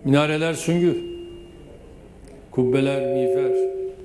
Minareler süngü, kubbeler miğfer,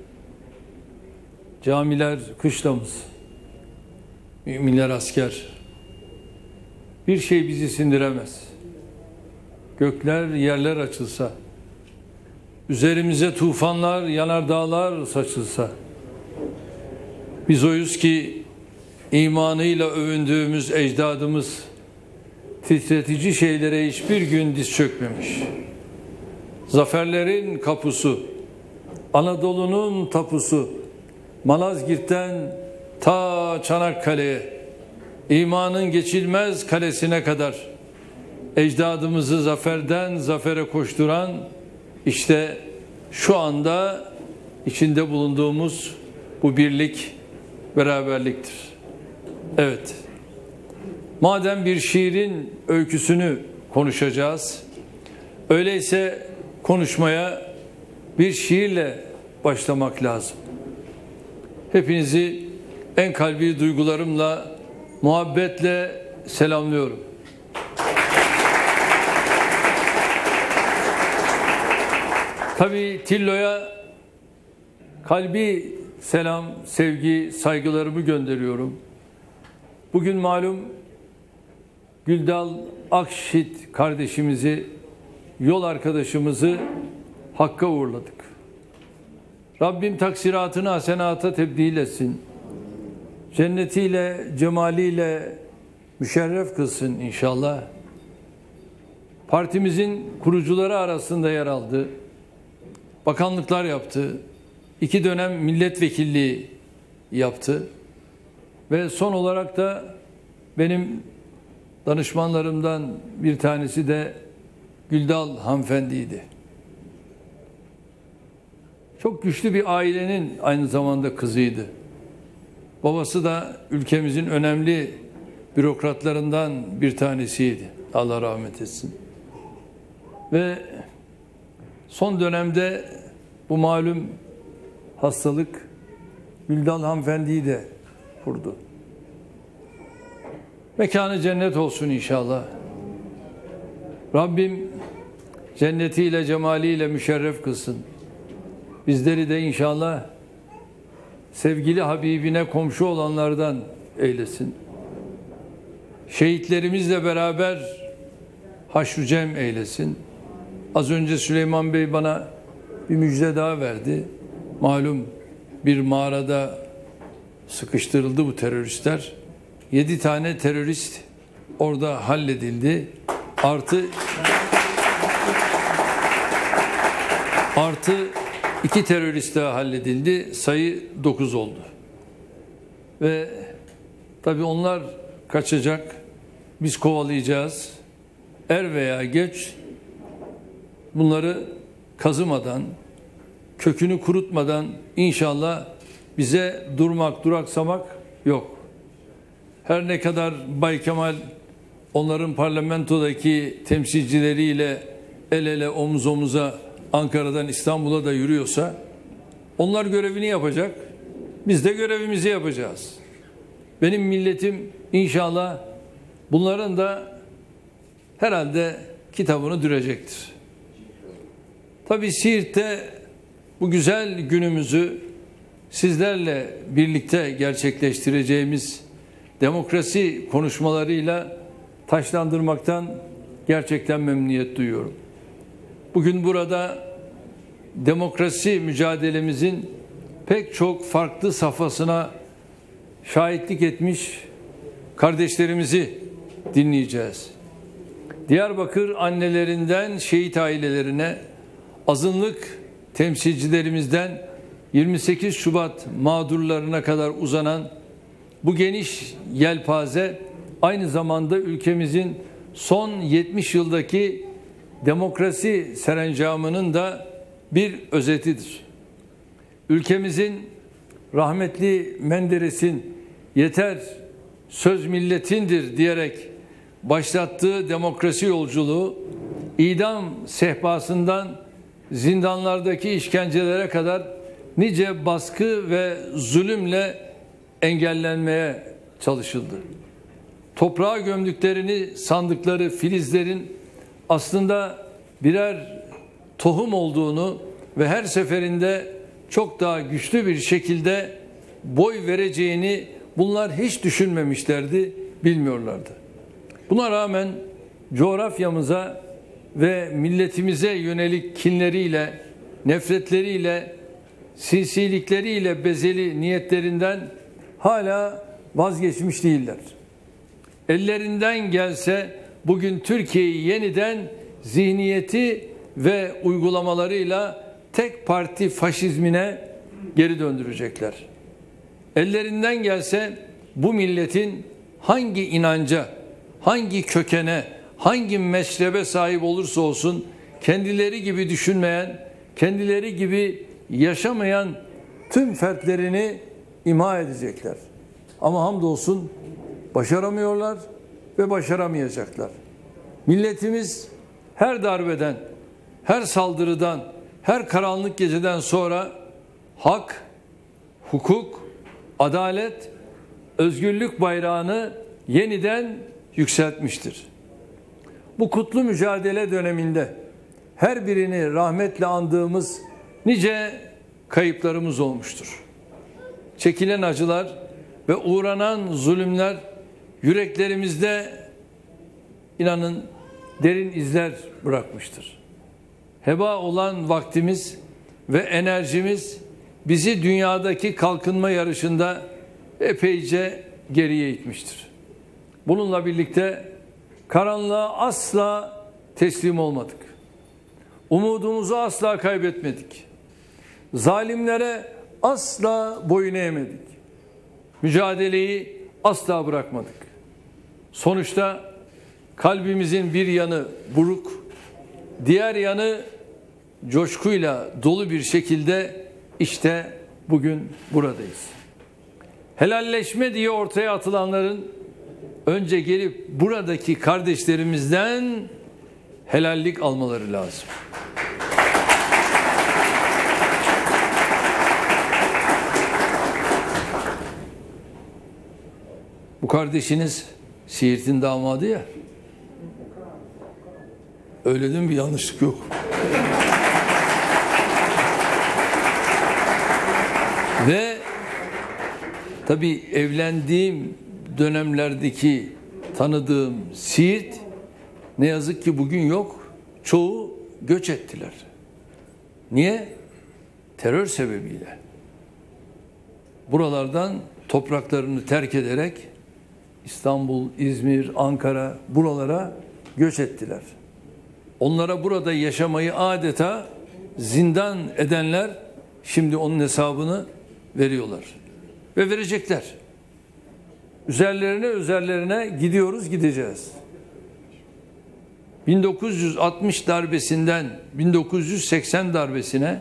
camiler kışlamız, müminler asker. Bir şey bizi sindiremez. Gökler yerler açılsa, üzerimize tufanlar, yanardağlar saçılsa, biz oyuz ki imanıyla övündüğümüz ecdadımız titretici şeylere hiçbir gün diz çökmemiş. Zaferlerin kapusu, Anadolu'nun tapusu, Malazgirt'ten ta Çanakkale'ye, imanın geçilmez kalesine kadar ecdadımızı zaferden zafere koşturan işte şu anda içinde bulunduğumuz bu birlik, beraberliktir. Evet, madem bir şiirin öyküsünü konuşacağız, öyleyse konuşmaya bir şiirle başlamak lazım. Hepinizi en kalbi duygularımla, muhabbetle selamlıyorum. Tabii Tillo'ya kalbi selam, sevgi, saygılarımı gönderiyorum. Bugün malum Güldal Akşit kardeşimizi, yol arkadaşımızı Hakk'a uğurladık. Rabbim taksiratını hasenata tebdil etsin. Cennetiyle, cemaliyle müşerref kılsın inşallah. Partimizin kurucuları arasında yer aldı. Bakanlıklar yaptı. 2 dönem milletvekilliği yaptı. Ve son olarak da benim danışmanlarımdan bir tanesi de Güldal hanımefendiydi. Çok güçlü bir ailenin aynı zamanda kızıydı. Babası da ülkemizin önemli bürokratlarından bir tanesiydi. Allah rahmet etsin. Ve son dönemde bu malum hastalık Güldal hanımefendiyi de vurdu. Mekanı cennet olsun inşallah. Rabbim cennetiyle, cemaliyle müşerref kılsın. Bizleri de inşallah sevgili Habibine komşu olanlardan eylesin. Şehitlerimizle beraber haşr-ı cem eylesin. Az önce Süleyman Bey bana bir müjde daha verdi. Malum bir mağarada sıkıştırıldı bu teröristler. 7 tane terörist orada halledildi. Artı 2 terörist daha halledildi. Sayı 9 oldu. Ve tabii onlar kaçacak. Biz kovalayacağız. Er veya geç bunları kazımadan, kökünü kurutmadan inşallah bize duraksamak yok. Her ne kadar Bay Kemal onların parlamentodaki temsilcileriyle el ele omuz omuza Ankara'dan İstanbul'a da yürüyorsa onlar görevini yapacak. Biz de görevimizi yapacağız. Benim milletim inşallah bunların da herhalde kitabını dürecektir. Tabii Siirt'te bu güzel günümüzü sizlerle birlikte gerçekleştireceğimiz demokrasi konuşmalarıyla taşlandırmaktan gerçekten memnuniyet duyuyorum. Bugün burada demokrasi mücadelemizin pek çok farklı safhasına şahitlik etmiş kardeşlerimizi dinleyeceğiz. Diyarbakır annelerinden şehit ailelerine, azınlık temsilcilerimizden 28 Şubat mağdurlarına kadar uzanan bu geniş yelpaze aynı zamanda ülkemizin son 70 yıldaki demokrasi serencamının da bir özetidir. Ülkemizin rahmetli Menderes'in yeter söz milletindir diyerek başlattığı demokrasi yolculuğu idam sehpasından zindanlardaki işkencelere kadar nice baskı ve zulümle engellenmeye çalışıldı. Toprağa gömdüklerini sandıkları filizlerin aslında birer tohum olduğunu ve her seferinde çok daha güçlü bir şekilde boy vereceğini bunlar hiç düşünmemişlerdi, bilmiyorlardı. Buna rağmen coğrafyamıza ve milletimize yönelik kinleriyle, nefretleriyle, sinsilikleriyle bezeli niyetlerinden hala vazgeçmiş değiller. Ellerinden gelse bugün Türkiye'yi yeniden zihniyeti ve uygulamalarıyla tek parti faşizmine geri döndürecekler. Ellerinden gelse bu milletin hangi inanca, hangi kökene, hangi meşrebe sahip olursa olsun kendileri gibi düşünmeyen, kendileri gibi yaşamayan tüm fertlerini imha edecekler. Ama hamdolsun başaramıyorlar ve başaramayacaklar. Milletimiz her darbeden, her saldırıdan, her karanlık geceden sonra hak, hukuk, adalet, özgürlük bayrağını yeniden yükseltmiştir. Bu kutlu mücadele döneminde her birini rahmetle andığımız nice kayıplarımız olmuştur. Çekilen acılar ve uğranan zulümler yüreklerimizde inanın derin izler bırakmıştır. Heba olan vaktimiz ve enerjimiz bizi dünyadaki kalkınma yarışında epeyce geriye itmiştir. Bununla birlikte karanlığa asla teslim olmadık. Umudumuzu asla kaybetmedik. Zalimlere asla boyun eğmedik. Mücadeleyi asla bırakmadık. Sonuçta kalbimizin bir yanı buruk, diğer yanı coşkuyla dolu bir şekilde işte bugün buradayız. Helalleşme diye ortaya atılanların önce gelip buradaki kardeşlerimizden helallik almaları lazım. Bu kardeşiniz Siirt'in damadı ya. Öyle değil mi? Bir yanlışlık yok. Ve tabii evlendiğim dönemlerdeki tanıdığım Siirt ne yazık ki bugün yok. Çoğu göç ettiler. Niye? Terör sebebiyle. Buralardan topraklarını terk ederek İstanbul, İzmir, Ankara buralara göç ettiler. Onlara burada yaşamayı adeta zindan edenler şimdi onun hesabını veriyorlar. Ve verecekler. Üzerlerine gidiyoruz, gideceğiz. 1960 darbesinden 1980 darbesine,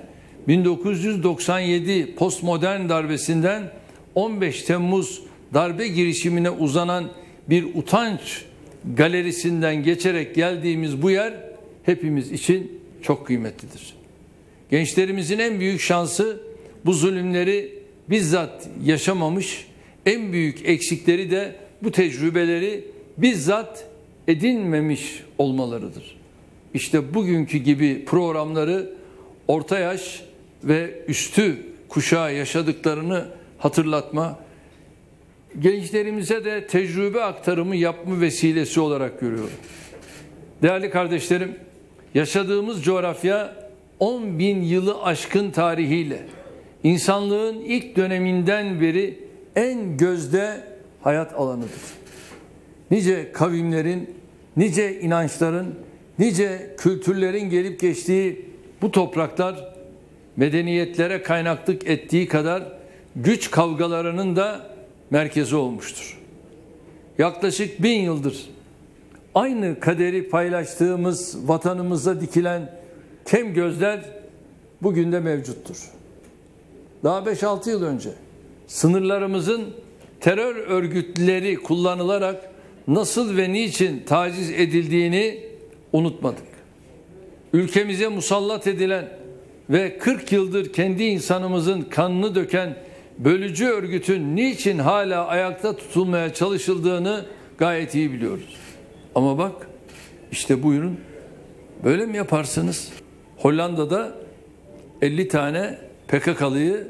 1997 postmodern darbesinden 15 Temmuz darbe girişimine uzanan bir utanç galerisinden geçerek geldiğimiz bu yer hepimiz için çok kıymetlidir. Gençlerimizin en büyük şansı bu zulümleri bizzat yaşamamış, en büyük eksikleri de bu tecrübeleri bizzat edinmemiş olmalarıdır. İşte bugünkü gibi programları orta yaş ve üstü kuşağa yaşadıklarını hatırlatma, gençlerimize de tecrübe aktarımı yapma vesilesi olarak görüyorum. Değerli kardeşlerim, yaşadığımız coğrafya 10.000 yılı aşkın tarihiyle insanlığın ilk döneminden beri en gözde hayat alanıdır. Nice kavimlerin, nice inançların, nice kültürlerin gelip geçtiği bu topraklar medeniyetlere kaynaklık ettiği kadar güç kavgalarının da merkezi olmuştur. Yaklaşık 1000 yıldır aynı kaderi paylaştığımız vatanımıza dikilen kem gözler bugün de mevcuttur. Daha 5-6 yıl önce sınırlarımızın terör örgütleri kullanılarak nasıl ve niçin taciz edildiğini unutmadık. Ülkemize musallat edilen ve 40 yıldır kendi insanımızın kanını döken bölücü örgütün niçin hala ayakta tutulmaya çalışıldığını gayet iyi biliyoruz. Ama bak işte buyurun, böyle mi yaparsınız? Hollanda'da 50 tane PKK'lıyı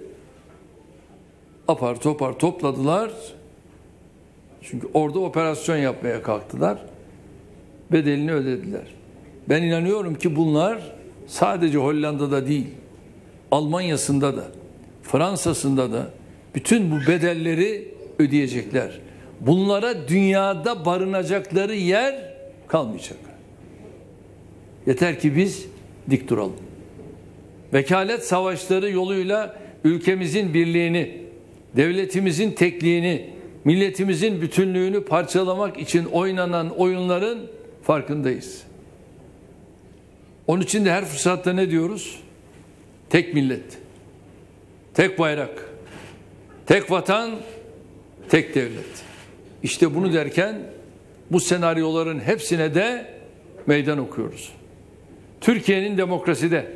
apar topar topladılar. Çünkü orada operasyon yapmaya kalktılar. Bedelini ödediler. Ben inanıyorum ki bunlar sadece Hollanda'da değil, Almanya'sında da, Fransa'sında da bütün bu bedelleri ödeyecekler. Bunlara dünyada barınacakları yer kalmayacak. Yeter ki biz dik duralım. Vekalet savaşları yoluyla ülkemizin birliğini, devletimizin tekliğini, milletimizin bütünlüğünü parçalamak için oynanan oyunların farkındayız. Onun için de her fırsatta ne diyoruz? Tek millet, tek bayrak, tek vatan, tek devlet. İşte bunu derken bu senaryoların hepsine de meydan okuyoruz. Türkiye'nin demokraside,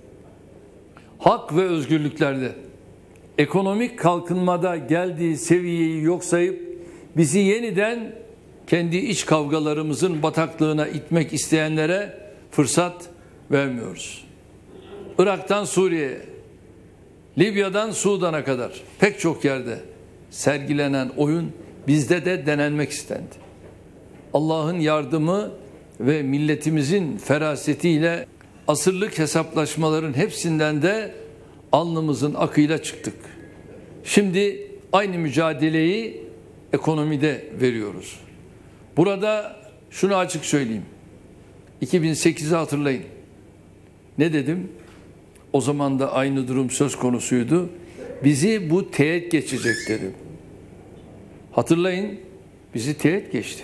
hak ve özgürlüklerde, ekonomik kalkınmada geldiği seviyeyi yok sayıp bizi yeniden kendi iç kavgalarımızın bataklığına itmek isteyenlere fırsat vermiyoruz. Irak'tan Suriye'ye, Libya'dan Sudan'a kadar pek çok yerde sergilenen oyun bizde de denenmek istendi. Allah'ın yardımı ve milletimizin ferasetiyle asırlık hesaplaşmaların hepsinden de alnımızın akıyla çıktık. Şimdi aynı mücadeleyi ekonomide veriyoruz. Burada şunu açık söyleyeyim. 2008'i hatırlayın. Ne dedim? O zaman da aynı durum söz konusuydu. Bizi bu teğet geçecek dedim. Hatırlayın, bizi teğet geçti.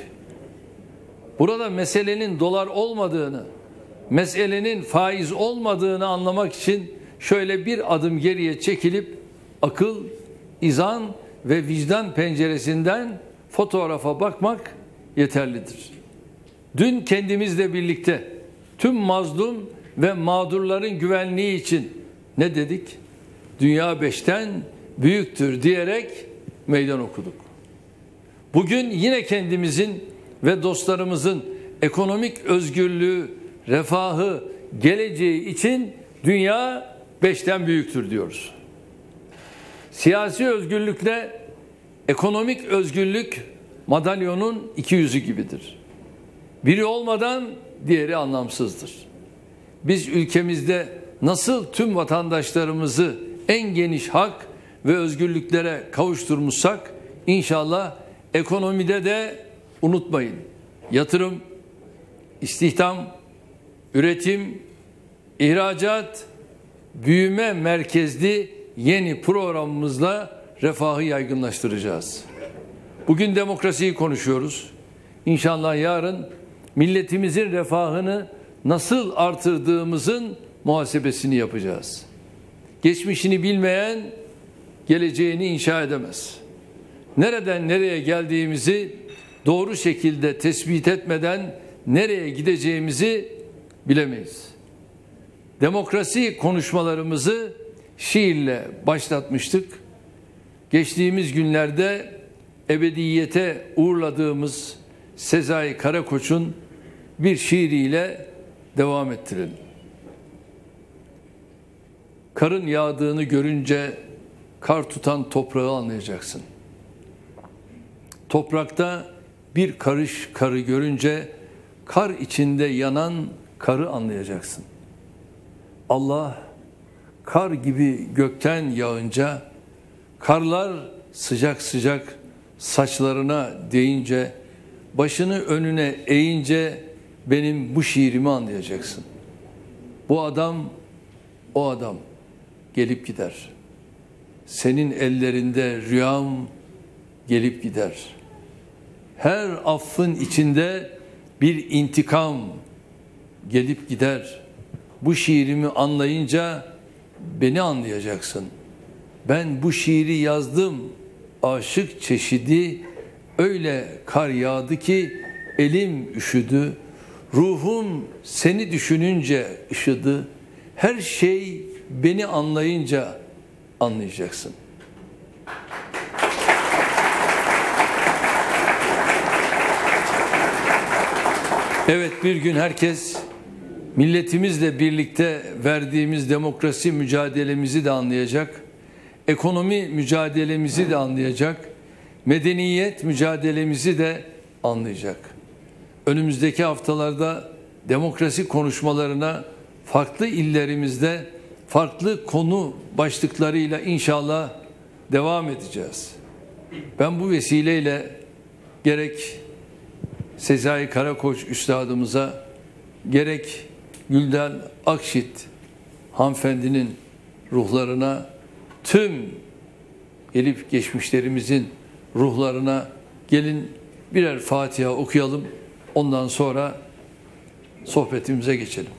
Burada meselenin dolar olmadığını, meselenin faiz olmadığını anlamak için şöyle bir adım geriye çekilip akıl, izan ve vicdan penceresinden fotoğrafa bakmak yeterlidir. Dün kendimizle birlikte tüm mazlum ve mağdurların güvenliği için ne dedik? Dünya beşten büyüktür diyerek meydan okuduk. Bugün yine kendimizin ve dostlarımızın ekonomik özgürlüğü, refahı, geleceği için dünya beşten büyüktür diyoruz. Siyasi özgürlükle ekonomik özgürlük madalyonun iki yüzü gibidir. Biri olmadan diğeri anlamsızdır. Biz ülkemizde nasıl tüm vatandaşlarımızı en geniş hak ve özgürlüklere kavuşturmuşsak inşallah ekonomide de unutmayın. Yatırım, istihdam, üretim, ihracat, büyüme merkezli yeni programımızla refahı yaygınlaştıracağız. Bugün demokrasiyi konuşuyoruz. İnşallah yarın milletimizin refahını nasıl artırdığımızın muhasebesini yapacağız. Geçmişini bilmeyen geleceğini inşa edemez. Nereden nereye geldiğimizi doğru şekilde tespit etmeden nereye gideceğimizi bilemeyiz. Demokrasi konuşmalarımızı şiirle başlatmıştık. Geçtiğimiz günlerde ebediyete uğurladığımız Sezai Karakoç'un bir şiiriyle devam ettirelim. Karın yağdığını görünce kar tutan toprağı anlayacaksın. Toprakta bir karış karı görünce kar içinde yanan karı anlayacaksın. Allah kar gibi gökten yağınca, karlar sıcak sıcak saçlarına değince, başını önüne eğince benim bu şiirimi anlayacaksın. Bu adam, o adam gelip gider. Senin ellerinde rüyam gelip gider. Her affın içinde bir intikam gelip gider. Bu şiirimi anlayınca beni anlayacaksın. Ben bu şiiri yazdım, aşık çeşidi, öyle kar yağdı ki elim üşüdü. Ruhum seni düşününce ışıdı. Her şey beni anlayınca anlayacaksın. Evet, bir gün herkes milletimizle birlikte verdiğimiz demokrasi mücadelemizi de anlayacak, ekonomi mücadelemizi de anlayacak, medeniyet mücadelemizi de anlayacak. Önümüzdeki haftalarda demokrasi konuşmalarına farklı illerimizde farklı konu başlıklarıyla inşallah devam edeceğiz. Ben bu vesileyle gerek Sezai Karakoç üstadımıza, gerek Gülden Akşit hanımefendinin ruhlarına, tüm gelip geçmişlerimizin ruhlarına gelin birer Fatiha okuyalım. Ondan sonra sohbetimize geçelim.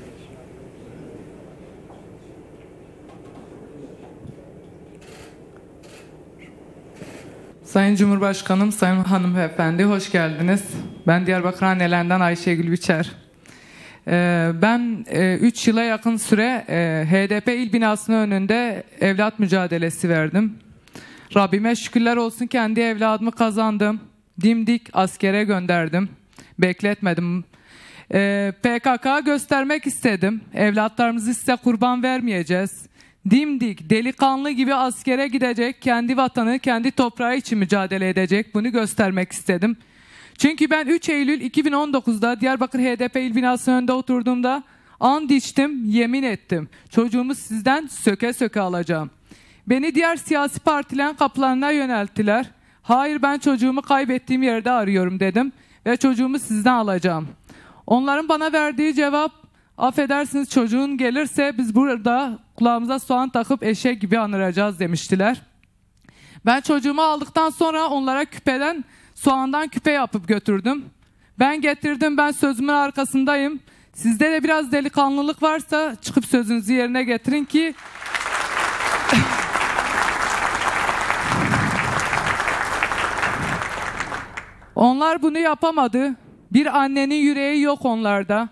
Sayın Cumhurbaşkanım, Sayın Hanımefendi, hoş geldiniz. Ben Diyarbakır Annelerinden Ayşegül Biçer. Ben 3 yıla yakın süre HDP il binasının önünde evlat mücadelesi verdim. Rabbime şükürler olsun, kendi evladımı kazandım. Dimdik askere gönderdim. Bekletmedim. PKK göstermek istedim. Evlatlarımızı size kurban vermeyeceğiz. Dimdik, delikanlı gibi askere gidecek, kendi vatanı, kendi toprağı için mücadele edecek. Bunu göstermek istedim. Çünkü ben 3 Eylül 2019'da Diyarbakır HDP il binasının önünde oturduğumda and içtim, yemin ettim. Çocuğumu sizden söke söke alacağım. Beni diğer siyasi partilerin kapılarına yönelttiler. Hayır, ben çocuğumu kaybettiğim yerde arıyorum dedim ve çocuğumu sizden alacağım. Onların bana verdiği cevap, affedersiniz, çocuğun gelirse biz burada kulağımıza soğan takıp eşek gibi anıracağız demiştiler. Ben çocuğumu aldıktan sonra onlara küpeden, soğandan küpe yapıp götürdüm. Ben getirdim, ben sözümün arkasındayım. Sizde de biraz delikanlılık varsa çıkıp sözünüzü yerine getirin ki onlar bunu yapamadı. Bir annenin yüreği yok onlarda.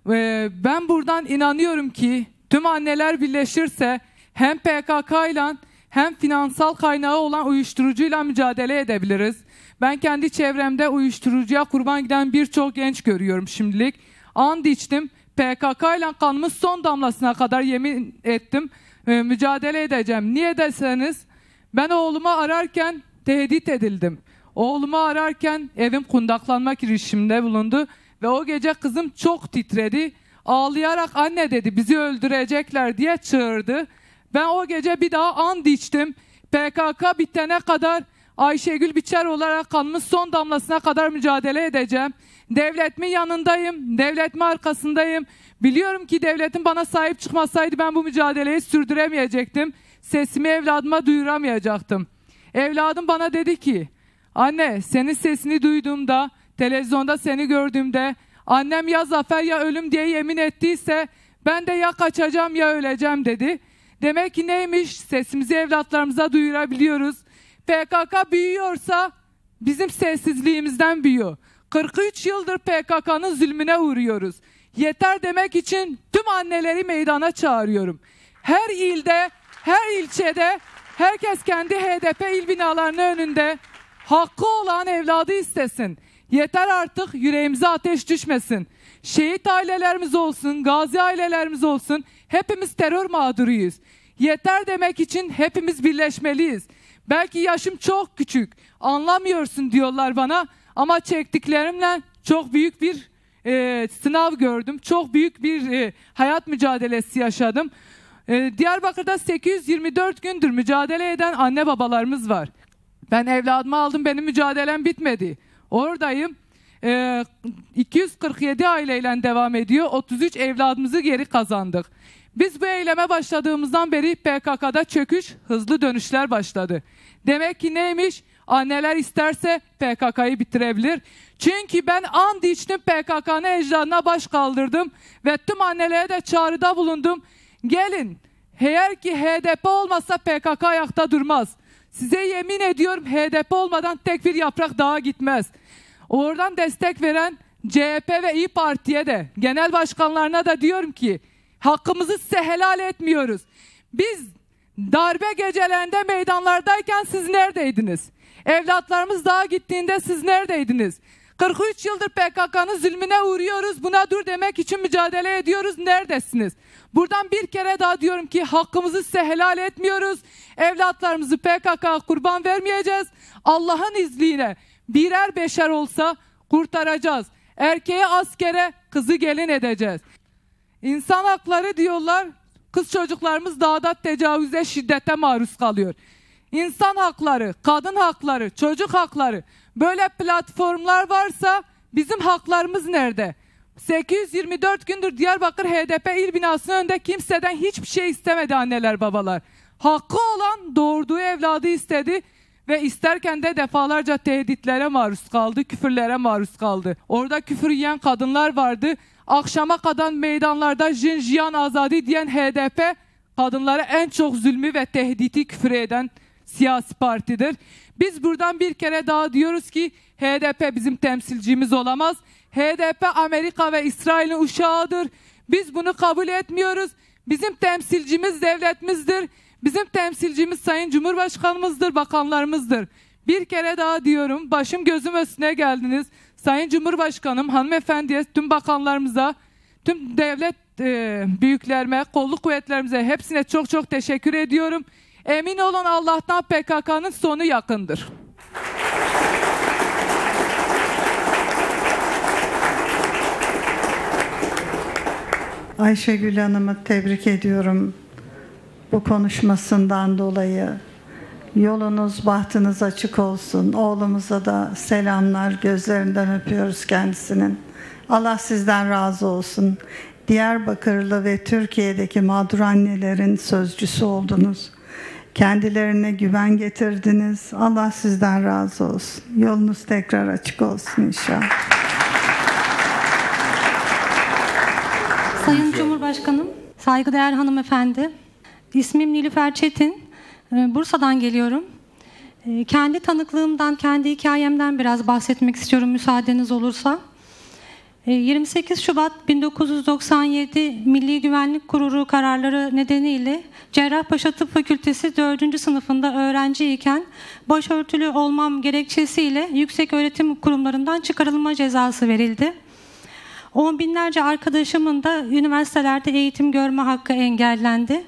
Ben buradan inanıyorum ki tüm anneler birleşirse hem PKK ile hem finansal kaynağı olan uyuşturucuyla mücadele edebiliriz. Ben kendi çevremde uyuşturucuya kurban giden birçok genç görüyorum şimdilik. And içtim. PKK ile kanımın son damlasına kadar yemin ettim. Mücadele edeceğim. Niye deseniz, ben oğlumu ararken tehdit edildim. Oğlumu ararken evim kundaklanma girişiminde bulundu. Ve o gece kızım çok titredi. Ağlayarak anne dedi, bizi öldürecekler diye çığırdı. Ben o gece bir daha and içtim. PKK bitene kadar Ayşegül Biçer olarak kanımın son damlasına kadar mücadele edeceğim. Devletimin yanındayım, devletimin arkasındayım. Biliyorum ki devletin bana sahip çıkmasaydı ben bu mücadeleyi sürdüremeyecektim. Sesimi evladıma duyuramayacaktım. Evladım bana dedi ki, anne, senin sesini duyduğumda, televizyonda seni gördüğümde annem ya zafer ya ölüm diye yemin ettiyse ben de ya kaçacağım ya öleceğim dedi. Demek ki neymiş? Sesimizi evlatlarımıza duyurabiliyoruz. PKK büyüyorsa bizim sessizliğimizden büyüyor. 43 yıldır PKK'nın zulmüne uğruyoruz. Yeter demek için tüm anneleri meydana çağırıyorum. Her ilde, her ilçede herkes kendi HDP il binalarının önünde hakkı olan evladı istesin. Yeter artık, yüreğimize ateş düşmesin. Şehit ailelerimiz olsun, gazi ailelerimiz olsun, hepimiz terör mağduruyuz. Yeter demek için hepimiz birleşmeliyiz. Belki yaşım çok küçük, anlamıyorsun diyorlar bana ama çektiklerimle çok büyük bir sınav gördüm. Çok büyük bir hayat mücadelesi yaşadım. Diyarbakır'da 824 gündür mücadele eden anne babalarımız var. Ben evladımı aldım, benim mücadelem bitmedi. Oradayım. 247 aileyle devam ediyor. 33 evladımızı geri kazandık. Biz bu eyleme başladığımızdan beri PKK'da çöküş, hızlı dönüşler başladı. Demek ki neymiş? Anneler isterse PKK'yı bitirebilir. Çünkü ben and içtim, PKK'nın ecdadına baş kaldırdım ve tüm annelere de çağrıda bulundum. Gelin, eğer ki HDP olmazsa PKK ayakta durmaz. Size yemin ediyorum, HDP olmadan tek bir yaprak daha gitmez. Oradan destek veren CHP ve İYİ Parti'ye de, genel başkanlarına da diyorum ki, hakkımızı size helal etmiyoruz. Biz darbe gecelerinde meydanlardayken siz neredeydiniz? Evlatlarımız dağa gittiğinde siz neredeydiniz? 43 yıldır PKK'nın zulmüne uğruyoruz. Buna dur demek için mücadele ediyoruz. Neredesiniz? Buradan bir kere daha diyorum ki hakkımızı size helal etmiyoruz. Evlatlarımızı PKK'ya kurban vermeyeceğiz. Allah'ın izniyle birer beşer olsa kurtaracağız. Erkeği askere, kızı gelin edeceğiz. İnsan hakları diyorlar. Kız çocuklarımız dağda tecavüze, şiddete maruz kalıyor. İnsan hakları, kadın hakları, çocuk hakları, böyle platformlar varsa bizim haklarımız nerede? 824 gündür Diyarbakır HDP il binasının önünde kimseden hiçbir şey istemedi anneler babalar. Hakkı olan doğurduğu evladı istedi ve isterken de defalarca tehditlere maruz kaldı, küfürlere maruz kaldı. Orada küfür yiyen kadınlar vardı. Akşama kadar meydanlarda Jinjiyan Azadi diyen HDP kadınlara en çok zulmü ve tehditi küfür eden siyasi partidir. Biz buradan bir kere daha diyoruz ki HDP bizim temsilcimiz olamaz. HDP Amerika ve İsrail'in uşağıdır. Biz bunu kabul etmiyoruz. Bizim temsilcimiz devletimizdir. Bizim temsilcimiz Sayın Cumhurbaşkanımızdır, bakanlarımızdır. Bir kere daha diyorum, başım gözüm üstüne geldiniz. Sayın Cumhurbaşkanım, hanımefendiye, tüm bakanlarımıza, tüm devlet büyüklerime, kolluk kuvvetlerimize hepsine çok çok teşekkür ediyorum. Emin olun Allah'tan PKK'nın sonu yakındır. Ayşegül Hanım'ı tebrik ediyorum bu konuşmasından dolayı. Yolunuz, bahtınız açık olsun. Oğlumuza da selamlar, gözlerinden öpüyoruz kendisinin. Allah sizden razı olsun. Diyarbakırlı ve Türkiye'deki mağdur annelerin sözcüsü oldunuz. Kendilerine güven getirdiniz. Allah sizden razı olsun. Yolunuz tekrar açık olsun inşallah. Sayın Cumhurbaşkanım, saygıdeğer hanımefendi, ismim Nilüfer Çetin, Bursa'dan geliyorum. Kendi tanıklığımdan, kendi hikayemden biraz bahsetmek istiyorum müsaadeniz olursa. 28 Şubat 1997 Milli Güvenlik Kurulu kararları nedeniyle Cerrahpaşa Tıp Fakültesi 4. sınıfında öğrenciyken başörtülü olmam gerekçesiyle yükseköğretim kurumlarından çıkarılma cezası verildi. On binlerce arkadaşımın da üniversitelerde eğitim görme hakkı engellendi.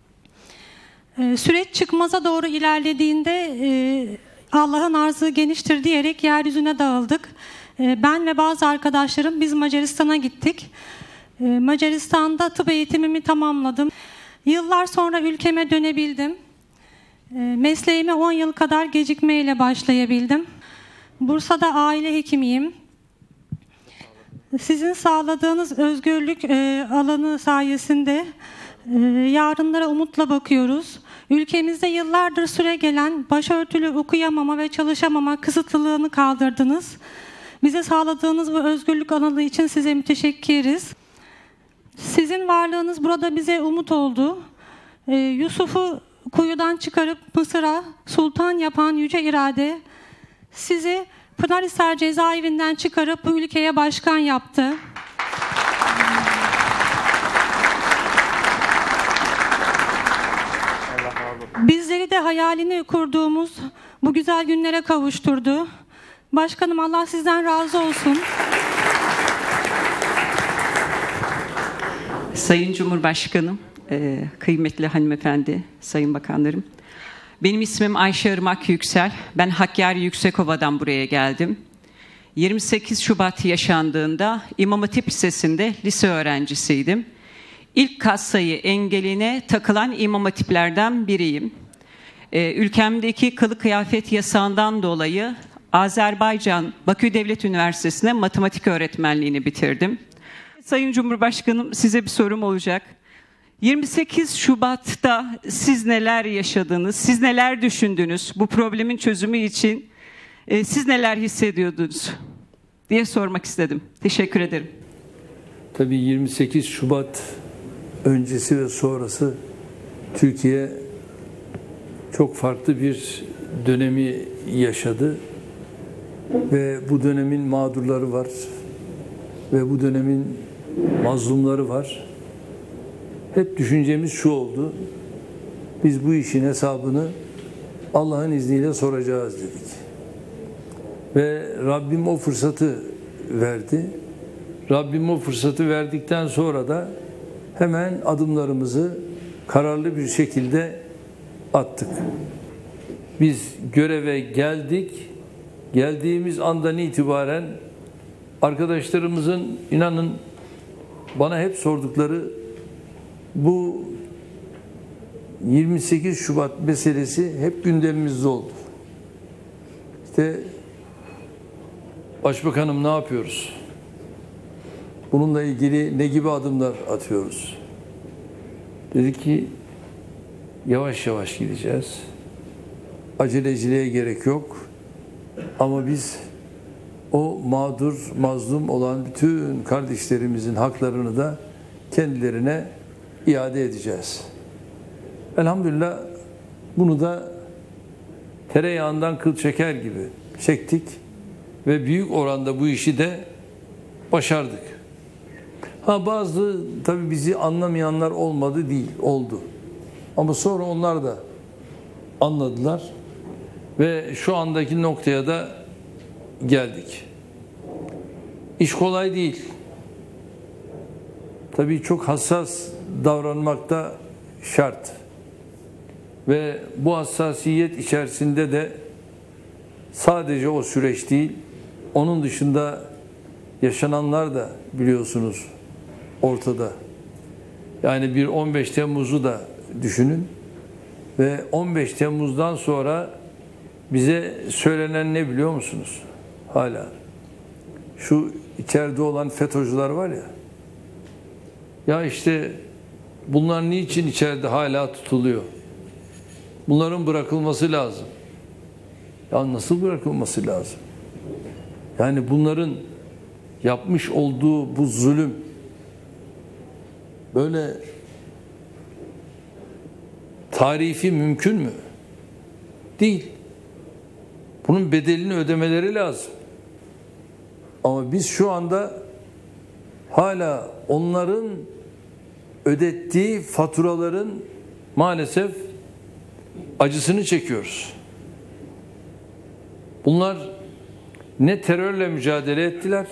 Süreç çıkmaza doğru ilerlediğinde Allah'ın arzı geniştir diyerek yeryüzüne dağıldık. Ben ve bazı arkadaşlarım biz Macaristan'a gittik. Macaristan'da tıp eğitimimi tamamladım. Yıllar sonra ülkeme dönebildim. Mesleğime 10 yıl kadar gecikmeyle başlayabildim. Bursa'da aile hekimiyim. Sizin sağladığınız özgürlük alanı sayesinde yarınlara umutla bakıyoruz. Ülkemizde yıllardır süregelen başörtülü okuyamama ve çalışamama kısıtlılığını kaldırdınız. Bize sağladığınız bu özgürlük alanı için size müteşekkiriz. Sizin varlığınız burada bize umut oldu. Yusuf'u kuyudan çıkarıp Mısır'a sultan yapan yüce irade sizi Pınarhisar cezaevinden çıkarıp bu ülkeye başkan yaptı. Bizleri de hayalini kurduğumuz bu güzel günlere kavuşturdu. Başkanım Allah sizden razı olsun. Sayın Cumhurbaşkanım, kıymetli hanımefendi, sayın bakanlarım. Benim ismim Ayşe Irmak Yüksel. Ben Hakkari Yüksekova'dan buraya geldim. 28 Şubat yaşandığında İmam Hatip Lisesi'nde lise öğrencisiydim. İlk katsayı engeline takılan İmam Hatiplerden biriyim. Ülkemdeki kılık kıyafet yasağından dolayı Azerbaycan Bakü Devlet Üniversitesi'ne matematik öğretmenliğini bitirdim. Sayın Cumhurbaşkanım, size bir sorum olacak. 28 Şubat'ta siz neler yaşadınız, siz neler düşündünüz bu problemin çözümü için, siz neler hissediyordunuz diye sormak istedim. Teşekkür ederim. Tabii 28 Şubat öncesi ve sonrası Türkiye çok farklı bir dönemi yaşadı ve bu dönemin mağdurları var ve bu dönemin mazlumları var. Hep düşüncemiz şu oldu: biz bu işin hesabını Allah'ın izniyle soracağız dedik. Ve Rabbim o fırsatı verdi. Rabbim o fırsatı verdikten sonra da hemen adımlarımızı kararlı bir şekilde attık. Biz göreve geldik. Geldiğimiz andan itibaren arkadaşlarımızın, inanın bana hep sordukları bu 28 Şubat meselesi hep gündemimizde oldu. İşte Başbakanım ne yapıyoruz? Bununla ilgili ne gibi adımlar atıyoruz? Dedi ki yavaş yavaş gideceğiz. Aceleciliğe gerek yok. Ama biz o mağdur, mazlum olan bütün kardeşlerimizin haklarını da kendilerine iade edeceğiz. Elhamdülillah bunu da tereyağından kıl çeker gibi çektik ve büyük oranda bu işi de başardık. Bazı tabii bizi anlamayanlar olmadı değil, oldu. Ama sonra onlar da anladılar ve şu andaki noktaya da geldik. İş kolay değil. Tabii çok hassas davranmakta şart. Ve bu hassasiyet içerisinde de sadece o süreç değil, onun dışında yaşananlar da biliyorsunuz ortada. Yani bir 15 Temmuz'u da düşünün ve 15 Temmuz'dan sonra bize söylenen ne biliyor musunuz? Hala şu içeride olan FETÖ'cüler var ya, ya işte bunlar niçin içeride hala tutuluyor? Bunların bırakılması lazım. Ya nasıl bırakılması lazım? Yani bunların yapmış olduğu bu zulüm böyle tarifi mümkün mü? Değil. Bunun bedelini ödemeleri lazım. Ama biz şu anda hala onların ödettiği faturaların maalesef acısını çekiyoruz. Bunlar ne terörle mücadele ettiler,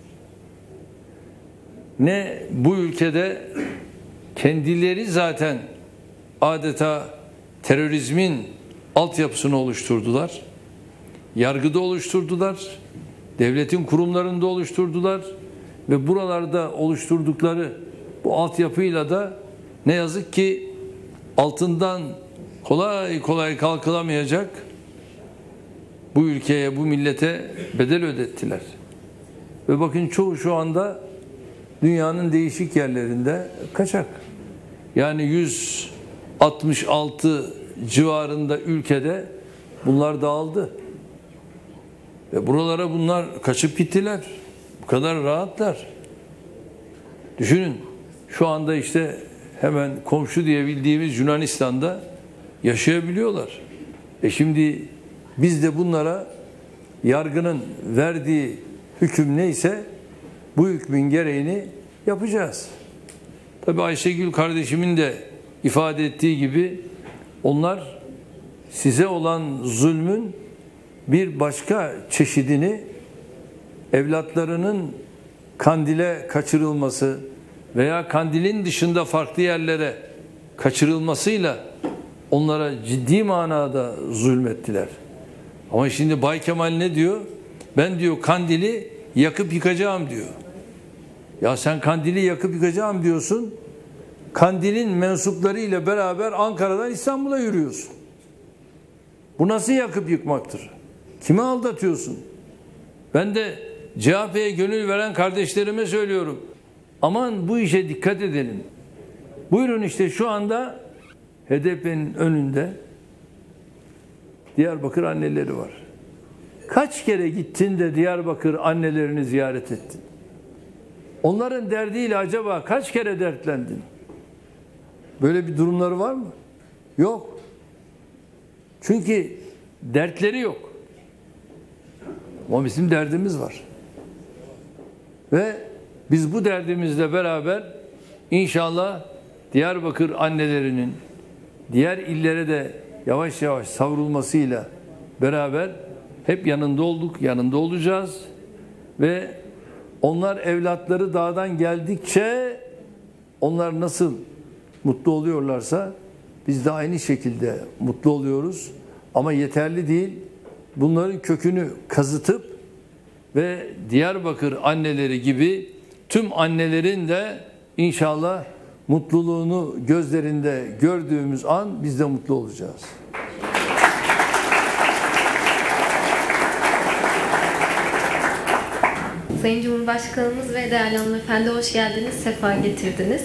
ne bu ülkede kendileri zaten adeta terörizmin altyapısını oluşturdular. Yargıda oluşturdular, devletin kurumlarında oluşturdular ve buralarda oluşturdukları bu altyapıyla da ne yazık ki altından kolay kolay kalkılamayacak bu ülkeye, bu millete bedel ödettiler. Ve bakın çoğu şu anda dünyanın değişik yerlerinde kaçak. Yani 166 civarında ülkede bunlar dağıldı. Ve buralara bunlar kaçıp gittiler. Bu kadar rahatlar. Düşünün, şu anda işte hemen komşu diye bildiğimiz Yunanistan'da yaşayabiliyorlar. Şimdi biz de bunlara yargının verdiği hüküm neyse bu hükmün gereğini yapacağız. Tabii Ayşegül kardeşimin de ifade ettiği gibi onlar size olan zulmün bir başka çeşidini evlatlarının Kandil'e kaçırılması veya Kandil'in dışında farklı yerlere kaçırılmasıyla onlara ciddi manada zulmettiler. Ama şimdi Bay Kemal ne diyor? Ben diyor Kandil'i yakıp yıkacağım diyor. Ya sen Kandil'i yakıp yıkacağım diyorsun. Kandil'in mensupları ile beraber Ankara'dan İstanbul'a yürüyorsun. Bu nasıl yakıp yıkmaktır? Kimi aldatıyorsun? Ben de CHP'ye gönül veren kardeşlerime söylüyorum. Aman bu işe dikkat edelim. Buyurun işte şu anda HDP'nin önünde Diyarbakır anneleri var. Kaç kere gittin de Diyarbakır annelerini ziyaret ettin? Onların derdiyle acaba kaç kere dertlendin? Böyle bir durumları var mı? Yok. Çünkü dertleri yok. Ama bizim derdimiz var. Ve biz bu derdimizle beraber inşallah Diyarbakır annelerinin diğer illere de yavaş yavaş savrulmasıyla beraber hep yanında olduk, yanında olacağız ve onlar evlatları dağdan geldikçe onlar nasıl mutlu oluyorlarsa biz de aynı şekilde mutlu oluyoruz. Ama yeterli değil. Bunların kökünü kazıtıp ve Diyarbakır anneleri gibi tüm annelerin de inşallah mutluluğunu gözlerinde gördüğümüz an biz de mutlu olacağız. Sayın Cumhurbaşkanımız ve değerli hanımefendi hoş geldiniz, sefa getirdiniz.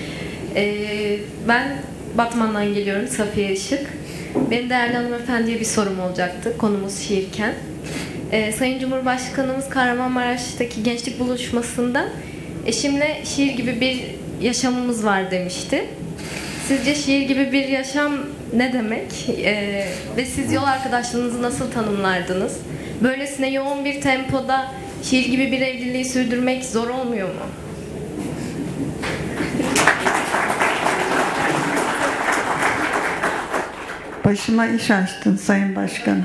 Ben Batman'dan geliyorum, Safiye Işık. Benim değerli hanımefendiye bir sorum olacaktı, konumuz şiirken. Sayın Cumhurbaşkanımız Kahramanmaraş'taki gençlik buluşmasında eşimle şiir gibi bir yaşamımız var demişti. Sizce şiir gibi bir yaşam ne demek? Ve siz yol arkadaşlığınızı nasıl tanımlardınız? Böylesine yoğun bir tempoda şiir gibi bir evliliği sürdürmek zor olmuyor mu? Başıma iş açtın Sayın Başkanım.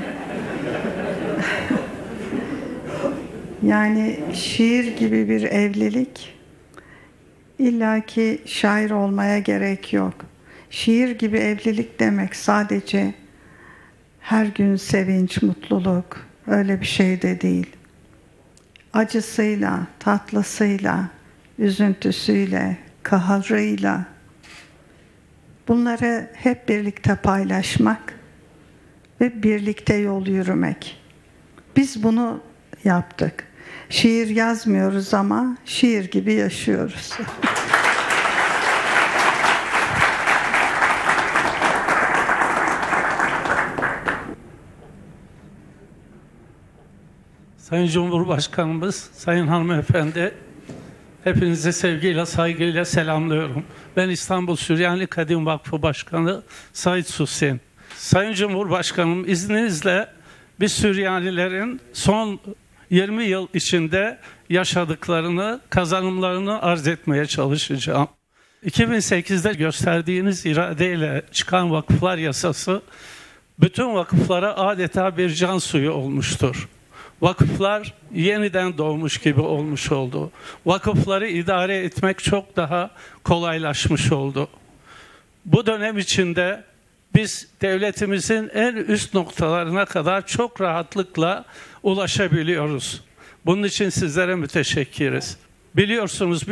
Yani şiir gibi bir evlilik, illaki şair olmaya gerek yok. Şiir gibi evlilik demek sadece her gün sevinç, mutluluk, öyle bir şey de değil. Acısıyla, tatlısıyla, üzüntüsüyle, kahrıyla bunları hep birlikte paylaşmak ve birlikte yol yürümek. Biz bunu yaptık. Şiir yazmıyoruz ama şiir gibi yaşıyoruz. Sayın Cumhurbaşkanımız, Sayın Hanımefendi, hepinizi sevgiyle, saygıyla selamlıyorum. Ben İstanbul Süryani Kadim Vakfı Başkanı Said Susin. Sayın Cumhurbaşkanım, izninizle biz Süryanilerin son 20 yıl içinde yaşadıklarını, kazanımlarını arz etmeye çalışacağım. 2008'de gösterdiğiniz iradeyle çıkan vakıflar yasası, bütün vakıflara adeta bir can suyu olmuştur. Vakıflar yeniden doğmuş gibi olmuş oldu. Vakıfları idare etmek çok daha kolaylaşmış oldu. Bu dönem içinde biz devletimizin en üst noktalarına kadar çok rahatlıkla ulaşabiliyoruz. Bunun için sizlere müteşekkiriz. Biliyorsunuz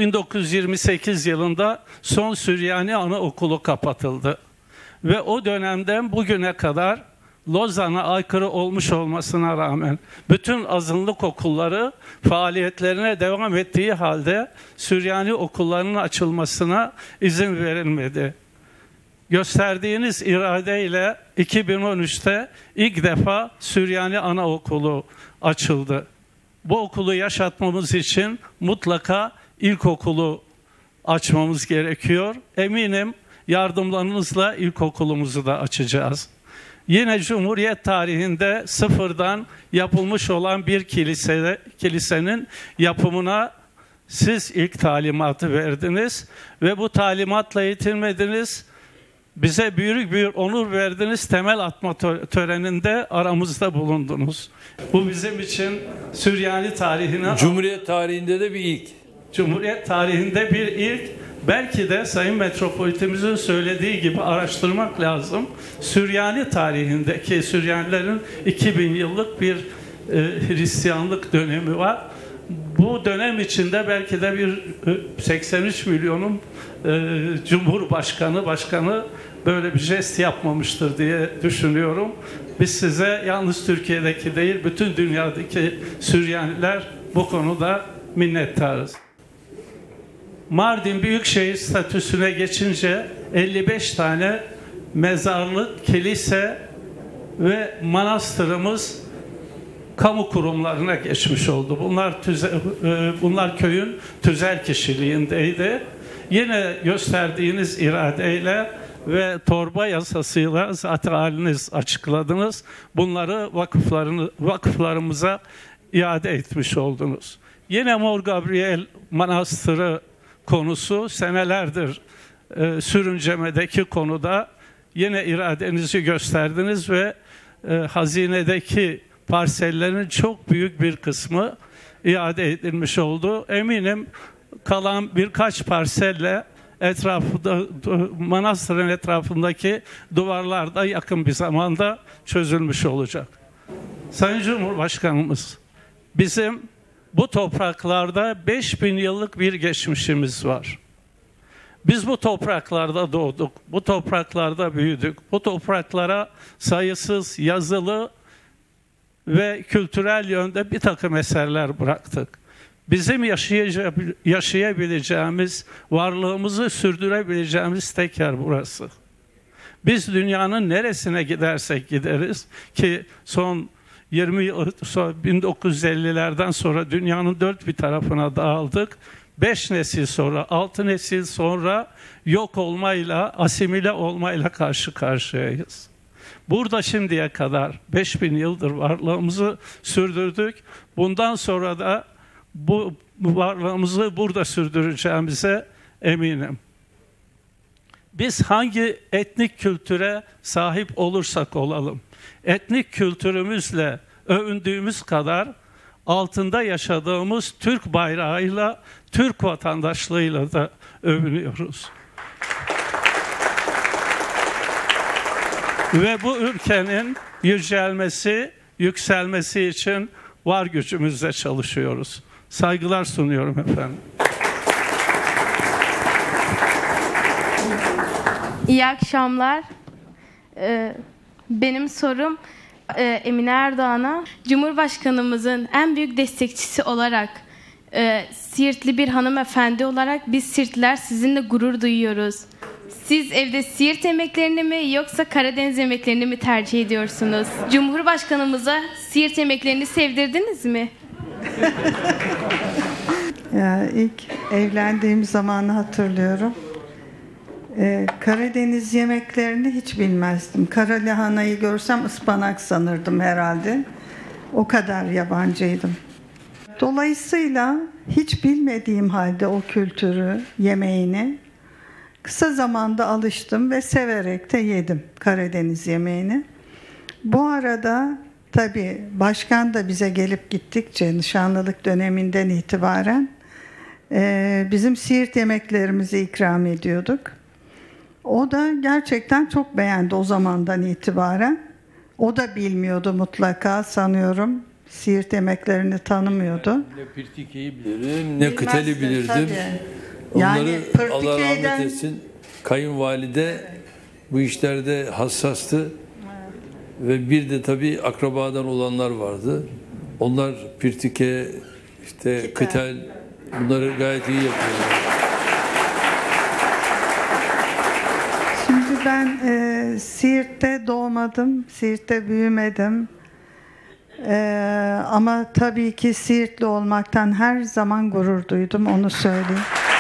1928 yılında son Süryani Anaokulu kapatıldı. Ve o dönemden bugüne kadar Lozan'a aykırı olmuş olmasına rağmen bütün azınlık okulları faaliyetlerine devam ettiği halde Süryani okullarının açılmasına izin verilmedi. Gösterdiğiniz iradeyle 2013'te ilk defa Süryani Anaokulu açıldı. Bu okulu yaşatmamız için mutlaka ilkokulu açmamız gerekiyor. Eminim yardımlarınızla ilkokulumuzu da açacağız. Yine Cumhuriyet tarihinde sıfırdan yapılmış olan bir kilisenin yapımına siz ilk talimatı verdiniz ve bu talimatla yetinmediniz. Bize büyük bir onur verdiniz, temel atma töreninde aramızda bulundunuz. Bu bizim için Süryani tarihine... Cumhuriyet tarihinde de bir ilk. Cumhuriyet tarihinde bir ilk. Belki de Sayın Metropolitimizin söylediği gibi araştırmak lazım. Süryani tarihindeki Süryanilerin 2000 yıllık bir Hristiyanlık dönemi var. Bu dönem içinde belki de bir 83 milyonun başkanı böyle bir jest yapmamıştır diye düşünüyorum. Biz size yalnız Türkiye'deki değil, bütün dünyadaki Süryaniler bu konuda minnettarız. Mardin Büyükşehir statüsüne geçince 55 tane mezarlık, kilise ve manastırımız kamu kurumlarına geçmiş oldu. Bunlar köyün tüzel kişiliğindeydi. Yine gösterdiğiniz iradeyle ve torba yasasıyla zaten haliniz açıkladınız. Bunları vakıflarımıza iade etmiş oldunuz. Yine Mor Gabriel Manastırı konusu senelerdir sürüncemedeki konuda yine iradenizi gösterdiniz ve hazinedeki parsellerin çok büyük bir kısmı iade edilmiş oldu. Eminim kalan birkaç parselle etrafında, manastırın etrafındaki duvarlar da yakın bir zamanda çözülmüş olacak. Sayın Cumhurbaşkanımız, bizim bu topraklarda 5000 yıllık bir geçmişimiz var. Biz bu topraklarda doğduk, bu topraklarda büyüdük, bu topraklara sayısız yazılı ve kültürel yönde bir takım eserler bıraktık. Bizim yaşayabileceğimiz, varlığımızı sürdürebileceğimiz tek yer burası. Biz dünyanın neresine gidersek gideriz ki son 20 yıl, 1950'lerden sonra dünyanın dört bir tarafına dağıldık. 5 nesil sonra, 6 nesil sonra yok olmayla, asimile olmayla karşı karşıyayız. Burada şimdiye kadar 5000 yıldır varlığımızı sürdürdük. Bundan sonra da bu varlığımızı burada sürdüreceğimize eminim. Biz hangi etnik kültüre sahip olursak olalım, etnik kültürümüzle övündüğümüz kadar altında yaşadığımız Türk bayrağıyla, Türk vatandaşlığıyla da övünüyoruz. Ve bu ülkenin yücelmesi, yükselmesi için var gücümüzle çalışıyoruz. Saygılar sunuyorum efendim. İyi akşamlar. Benim sorum Emine Erdoğan'a. Cumhurbaşkanımızın en büyük destekçisi olarak Siirtli bir hanımefendi olarak biz Siirtliler sizinle gurur duyuyoruz. Siz evde Siirt yemeklerini mi yoksa Karadeniz yemeklerini mi tercih ediyorsunuz? Cumhurbaşkanımıza Siirt yemeklerini sevdirdiniz mi? İlk evlendiğim zamanı hatırlıyorum. Karadeniz yemeklerini hiç bilmezdim. Kara lahanayı görsem ıspanak sanırdım herhalde. O kadar yabancıydım. Dolayısıyla hiç bilmediğim halde o kültürü, yemeğini kısa zamanda alıştım ve severek de yedim Karadeniz yemeğini. Bu arada tabii başkan da bize gelip gittikçe nişanlılık döneminden itibaren bizim Siirt yemeklerimizi ikram ediyorduk. O da gerçekten çok beğendi o zamandan itibaren. O da bilmiyordu mutlaka sanıyorum. Siirt yemeklerini tanımıyordu. Ne pirtikeyi bilirim, ne kıteli bilirdim. Tabii. Onları Allah rahmet etsin. Kayınvalide bu işlerde hassastı. Ve bir de tabii akrabadan olanlar vardı. Onlar pirtike, işte kıtel, bunları gayet iyi yapıyorlar. Şimdi ben Siirt'te doğmadım, Siirt'te büyümedim. Ama tabii ki Siirtli olmaktan her zaman gurur duydum, onu söyleyeyim.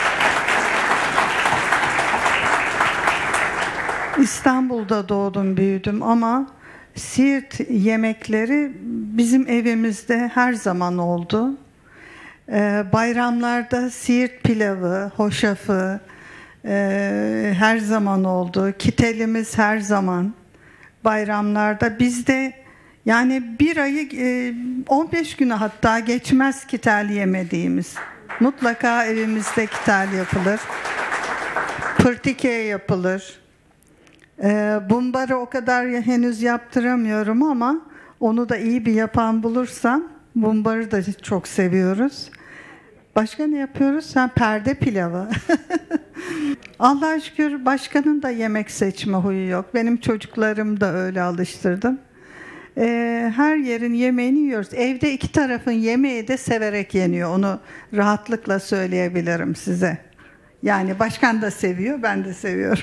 İstanbul'da doğdum, büyüdüm ama Siirt yemekleri bizim evimizde her zaman oldu. Bayramlarda Siirt pilavı, hoşafı her zaman oldu. Kitelimiz her zaman bayramlarda. Bizde yani bir ayı 15 günü hatta geçmez kitel yemediğimiz. Mutlaka evimizde kitel yapılır. Pırtike yapılır. Bumbarı o kadar henüz yaptıramıyorum ama onu da iyi bir yapan bulursam bumbarı da çok seviyoruz. Başka ne yapıyoruz? Perde pilavı. Allah'a şükür başkanın da yemek seçme huyu yok. Benim çocuklarım da öyle alıştırdım. Her yerin yemeğini yiyoruz. Evde iki tarafın yemeği de severek yeniyor. Onu rahatlıkla söyleyebilirim size. Yani başkan da seviyor, ben de seviyorum.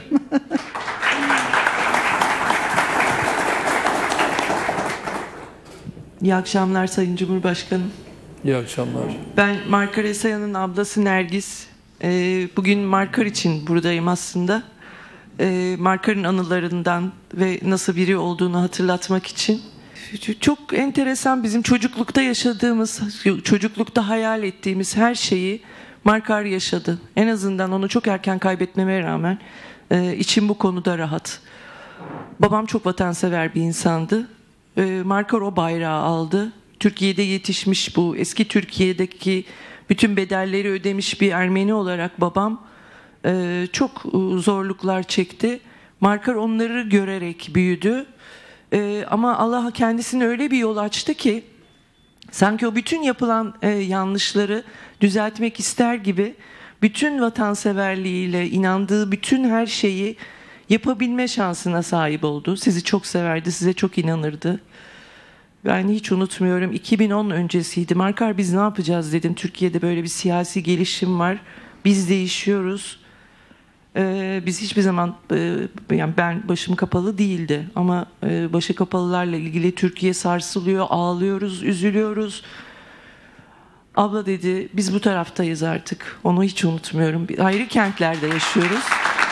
İyi akşamlar Sayın Cumhurbaşkanım. İyi akşamlar. Ben Markar Esayan'ın ablası Nergis. Bugün Markar için buradayım aslında. Markar'ın anılarından ve nasıl biri olduğunu hatırlatmak için. Çok enteresan, bizim çocuklukta yaşadığımız, çocuklukta hayal ettiğimiz her şeyi Markar yaşadı. En azından onu çok erken kaybetmeme rağmen içim bu konuda rahat. Babam çok vatansever bir insandı. Markar o bayrağı aldı. Türkiye'de yetişmiş, bu eski Türkiye'deki bütün bedelleri ödemiş bir Ermeni olarak babam çok zorluklar çekti. Markar onları görerek büyüdü. Ama Allah kendisine öyle bir yol açtı ki sanki o bütün yapılan yanlışları düzeltmek ister gibi bütün vatanseverliğiyle inandığı bütün her şeyi yapabilme şansına sahip oldu. Sizi çok severdi, size çok inanırdı. Ben hiç unutmuyorum, 2010 öncesiydi. Markar biz ne yapacağız dedim. Türkiye'de böyle bir siyasi gelişim var. Biz değişiyoruz. Biz hiçbir zaman, yani ben başım kapalı değildi. Ama başı kapalılarla ilgili Türkiye sarsılıyor, ağlıyoruz, üzülüyoruz. Abla dedi, biz bu taraftayız artık. Onu hiç unutmuyorum. Ayrı kentlerde yaşıyoruz.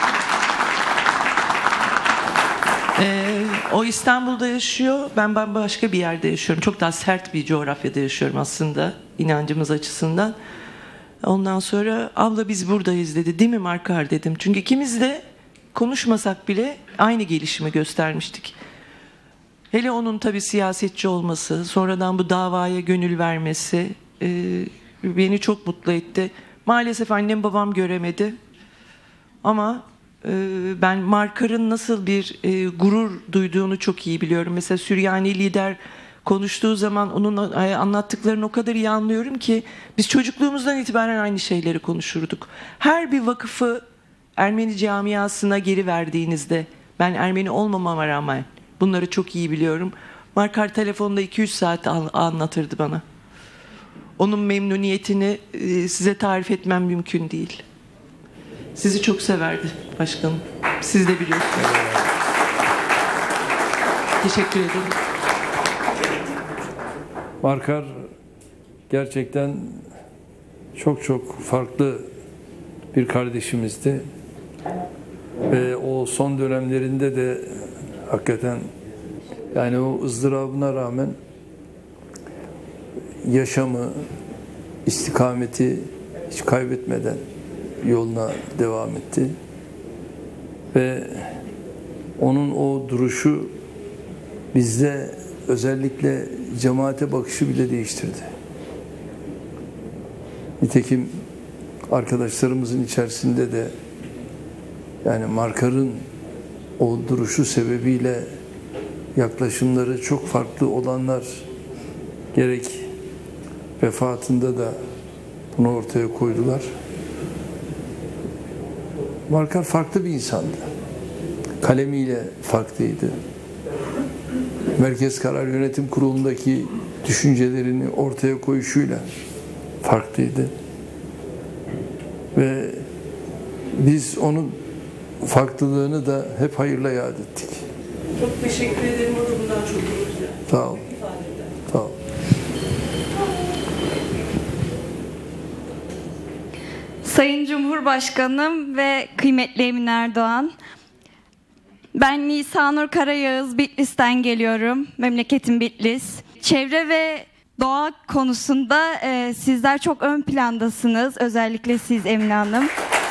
O İstanbul'da yaşıyor, ben başka bir yerde yaşıyorum. Çok daha sert bir coğrafyada yaşıyorum aslında, inancımız açısından. Ondan sonra abla biz buradayız dedi. Değil mi Markar dedim. Çünkü ikimiz de konuşmasak bile aynı gelişimi göstermiştik. Hele onun tabii siyasetçi olması, sonradan bu davaya gönül vermesi beni çok mutlu etti. Maalesef annem babam göremedi. Ama ben Markar'ın nasıl bir gurur duyduğunu çok iyi biliyorum. Mesela Süryani lider konuştuğu zaman onun anlattıklarını o kadar iyi anlıyorum ki biz çocukluğumuzdan itibaren aynı şeyleri konuşurduk. Her bir vakıfı Ermeni camiasına geri verdiğinizde, ben Ermeni olmamama rağmen bunları çok iyi biliyorum. Markar telefonda 2-3 saat anlatırdı bana. Onun memnuniyetini size tarif etmem mümkün değil. Sizi çok severdi başkanım. Siz de biliyorsunuz. Teşekkür ederim. Markar gerçekten çok çok farklı bir kardeşimizdi. Ve o son dönemlerinde de hakikaten yani o ızdırabına rağmen yaşamı, istikameti hiç kaybetmeden yoluna devam etti. Ve onun o duruşu bizde özellikle cemaate bakışı bile değiştirdi. Nitekim arkadaşlarımızın içerisinde de yani Markar'ın o duruşu sebebiyle yaklaşımları çok farklı olanlar gerek vefatında da bunu ortaya koydular. Markar farklı bir insandı. Kalemiyle farklıydı. Merkez Karar Yönetim Kurulu'ndaki düşüncelerini ortaya koyuşuyla farklıydı. Ve biz onun farklılığını da hep hayırla yad ettik. Çok teşekkür ederim. O da bundan çok iyi. Sağ ol. Sağ ol. Sayın Cumhurbaşkanım ve kıymetli Emin Erdoğan, ben Nisanur Karayağız, Bitlis'ten geliyorum. Memleketim Bitlis. Çevre ve doğa konusunda sizler çok ön plandasınız. Özellikle siz Emine Hanım.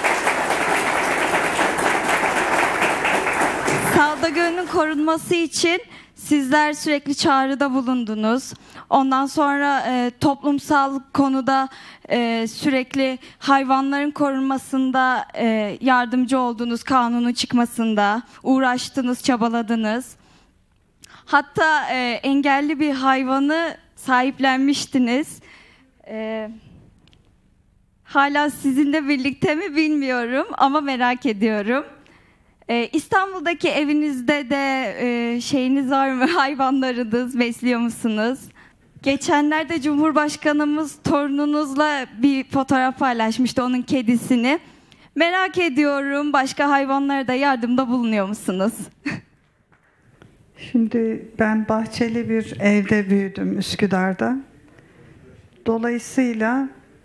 Sağda Gölü'nün korunması için sizler sürekli çağrıda bulundunuz. Ondan sonra toplumsal konuda sürekli hayvanların korunmasında yardımcı oldunuz, kanunun çıkmasında uğraştınız, çabaladınız. Hatta engelli bir hayvanı sahiplenmiştiniz. Hala sizinle birlikte mi bilmiyorum ama merak ediyorum. İstanbul'daki evinizde de şeyiniz var mı? Hayvanlarınız besliyor musunuz? Geçenlerde Cumhurbaşkanımız torununuzla bir fotoğraf paylaşmıştı, onun kedisini. Merak ediyorum, başka hayvanlara da yardımda bulunuyor musunuz? Şimdi ben bahçeli bir evde büyüdüm Üsküdar'da. Dolayısıyla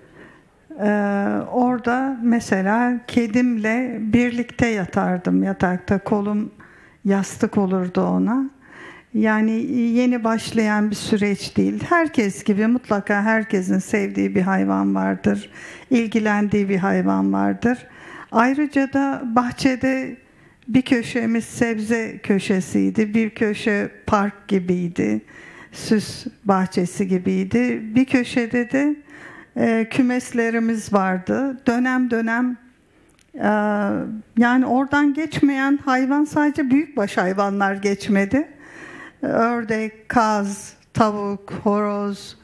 orada mesela kedimle birlikte yatardım yatakta. Kolum yastık olurdu ona. Yani yeni başlayan bir süreç değil. Herkes gibi mutlaka herkesin sevdiği bir hayvan vardır. İlgilendiği bir hayvan vardır. Ayrıca da bahçede Bir köşemiz sebze köşesiydi, bir köşe park gibiydi, süs bahçesi gibiydi. Bir köşede de kümeslerimiz vardı. Dönem dönem yani oradan geçmeyen hayvan, sadece büyükbaş hayvanlar geçmedi. Ördek, kaz, tavuk, horoz,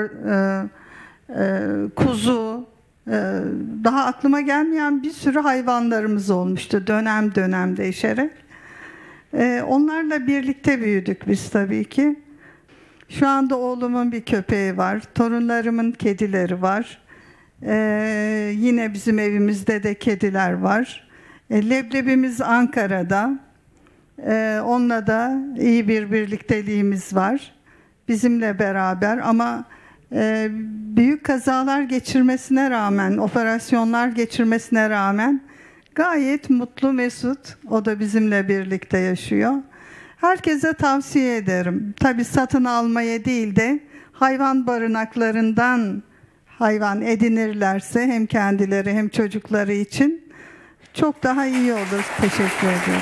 kuzu, daha aklıma gelmeyen bir sürü hayvanlarımız olmuştu dönem dönem değişerek. Onlarla birlikte büyüdük biz tabii ki. Şu anda oğlumun bir köpeği var, torunlarımın kedileri var. Yine bizim evimizde de kediler var. Leblebimiz Ankara'da. Onunla da iyi bir birlikteliğimiz var. Bizimle beraber ama büyük kazalar geçirmesine rağmen, operasyonlar geçirmesine rağmen gayet mutlu, mesut. O da bizimle birlikte yaşıyor. Herkese tavsiye ederim. Tabii satın almaya değil de hayvan barınaklarından hayvan edinirlerse hem kendileri hem çocukları için çok daha iyi olur. Teşekkür ederim.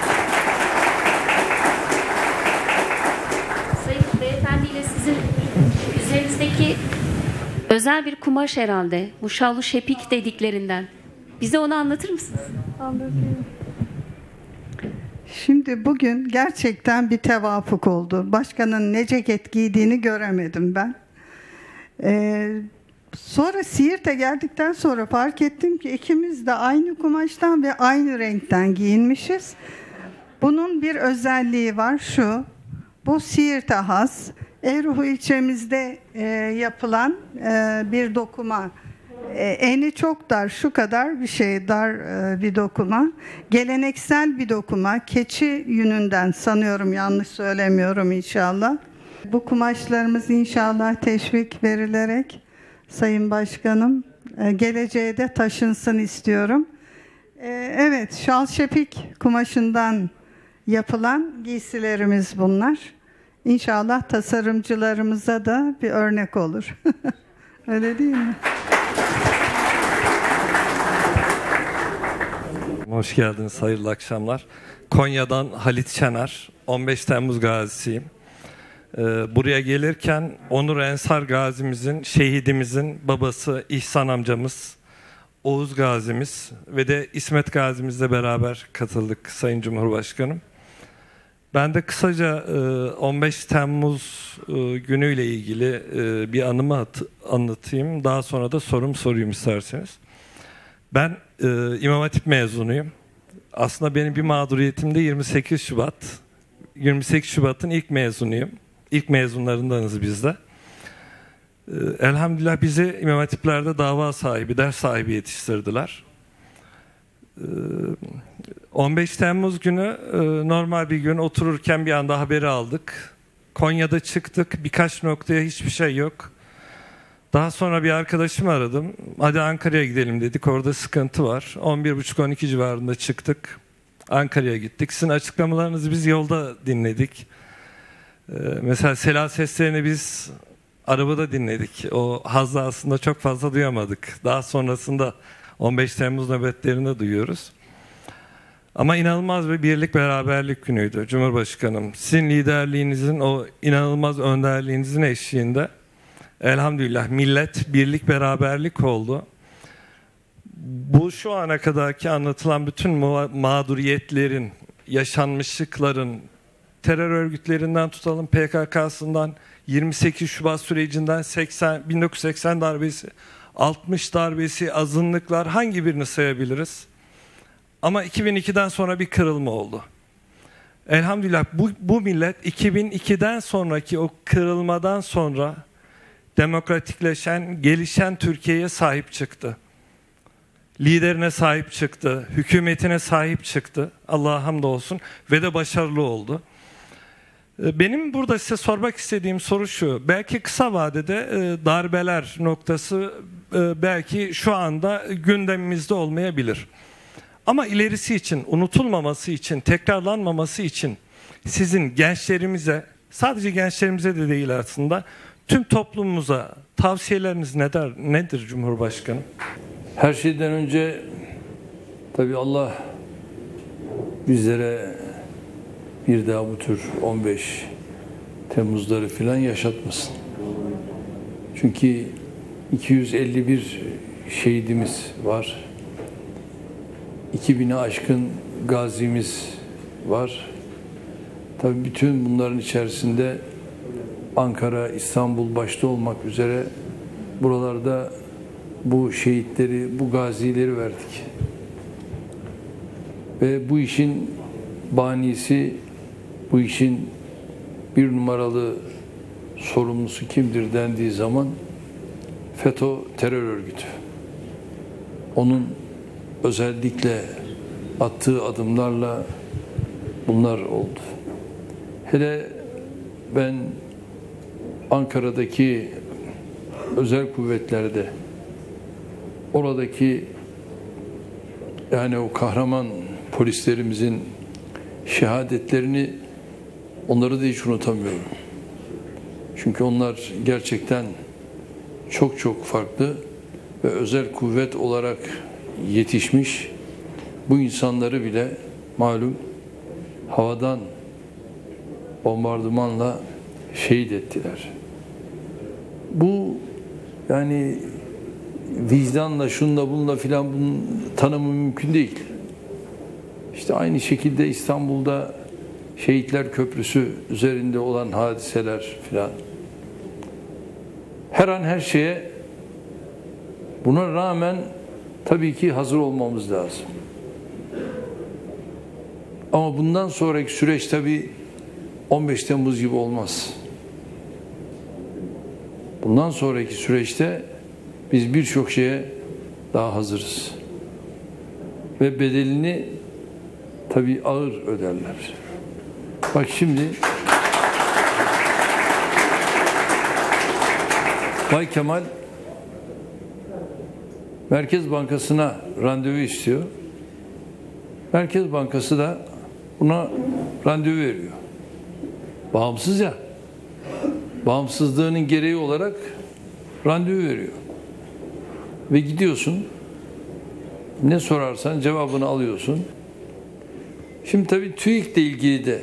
Sayın beyefendiyle sizin üzerinizdeki özel bir kumaş herhalde. Bu şallu şepik dediklerinden. Bize onu anlatır mısınız? Anlatayım. Şimdi bugün gerçekten bir tevafuk oldu. Başkanın ne ceket giydiğini göremedim ben. Sonra Siirt'e geldikten sonra fark ettim ki ikimiz de aynı kumaştan ve aynı renkten giyinmişiz. Bunun bir özelliği var şu, bu Siirt'e has, Eruhu ilçemizde yapılan bir dokuma. Eni çok dar, şu kadar bir şey, dar bir dokuma. Geleneksel bir dokuma, keçi yününden sanıyorum, yanlış söylemiyorum inşallah. Bu kumaşlarımız inşallah teşvik verilerek Sayın Başkanım geleceğe de taşınsın istiyorum. Evet, şal şepik kumaşından yapılan giysilerimiz bunlar. İnşallah tasarımcılarımıza da bir örnek olur. Öyle değil mi? Hoş geldiniz, hayırlı akşamlar. Konya'dan Halit Şener, 15 Temmuz gazisiyim. Buraya gelirken Onur Ensar gazimizin, şehidimizin babası İhsan amcamız, Oğuz gazimiz ve de İsmet gazimizle beraber katıldık Sayın Cumhurbaşkanım. Ben de kısaca 15 Temmuz günüyle ilgili bir anımı anlatayım. Daha sonra da sorayım isterseniz. Ben İmam Hatip mezunuyum. Aslında benim bir mağduriyetim de 28 Şubat. 28 Şubat'ın ilk mezunuyum. İlk mezunlarındanız biz de. Elhamdülillah bizi İmam Hatipler'de dava sahibi, ders sahibi yetiştirdiler. 15 Temmuz günü normal bir gün otururken bir anda haberi aldık. Konya'da çıktık, birkaç noktaya hiçbir şey yok. Daha sonra bir arkadaşımı aradım. Hadi Ankara'ya gidelim dedik, orada sıkıntı var. 11.30-12 civarında çıktık. Ankara'ya gittik. Sizin açıklamalarınızı biz yolda dinledik. Mesela selah seslerini biz arabada dinledik. O hazzı aslında çok fazla duyamadık. Daha sonrasında 15 Temmuz nöbetlerinde duyuyoruz. Ama inanılmaz bir birlik beraberlik günüydü Cumhurbaşkanım. Sizin liderliğinizin, o inanılmaz önderliğinizin eşliğinde elhamdülillah millet birlik beraberlik oldu. Bu şu ana kadarki anlatılan bütün mağduriyetlerin, yaşanmışlıkların, terör örgütlerinden tutalım PKK'sından, 28 Şubat sürecinden 1980 darbesi, 60 darbesi, azınlıklar, hangi birini sayabiliriz? Ama 2002'den sonra bir kırılma oldu. Elhamdülillah bu millet 2002'den sonraki o kırılmadan sonra demokratikleşen, gelişen Türkiye'ye sahip çıktı. Liderine sahip çıktı, hükümetine sahip çıktı. Allah'a hamdolsun ve de başarılı oldu. Benim burada size sormak istediğim soru şu. Belki kısa vadede darbeler noktası belki şu anda gündemimizde olmayabilir. Ama ilerisi için, unutulmaması için, tekrarlanmaması için sizin gençlerimize, sadece gençlerimize de değil aslında, tüm toplumumuza tavsiyeleriniz nedir Cumhurbaşkanım? Her şeyden önce tabii Allah bizlere bir daha bu tür 15 Temmuzları filan yaşatmasın. Çünkü 251 şehidimiz var. 2000'e aşkın gazimiz var. Tabii bütün bunların içerisinde Ankara, İstanbul başta olmak üzere buralarda bu şehitleri, bu gazileri verdik. Ve bu işin banisi, bu işin bir numaralı sorumlusu kimdir dendiği zaman FETÖ terör örgütü. Onun özellikle attığı adımlarla bunlar oldu. Hele ben Ankara'daki özel kuvvetlerde oradaki yani o kahraman polislerimizin şehadetlerini onları da hiç unutamıyorum. Çünkü onlar gerçekten çok çok farklı ve özel kuvvet olarak yetişmiş bu insanları bile malum havadan bombardımanla şehit ettiler. Bu yani vicdanla, şunla bununla filan bunun tanımı mümkün değil. İşte aynı şekilde İstanbul'da Şehitler Köprüsü üzerinde olan hadiseler filan. Her an her şeye buna rağmen tabii ki hazır olmamız lazım. Ama bundan sonraki süreç tabii 15 Temmuz gibi olmaz. Bundan sonraki süreçte biz birçok şeye daha hazırız. Ve bedelini tabii ağır öderler. Bak şimdi Bay Kemal Merkez Bankası'na randevu istiyor. Merkez Bankası da buna randevu veriyor. Bağımsız ya. Bağımsızlığının gereği olarak randevu veriyor. Ve gidiyorsun. Ne sorarsan cevabını alıyorsun. Şimdi tabii TÜİK'le ilgili de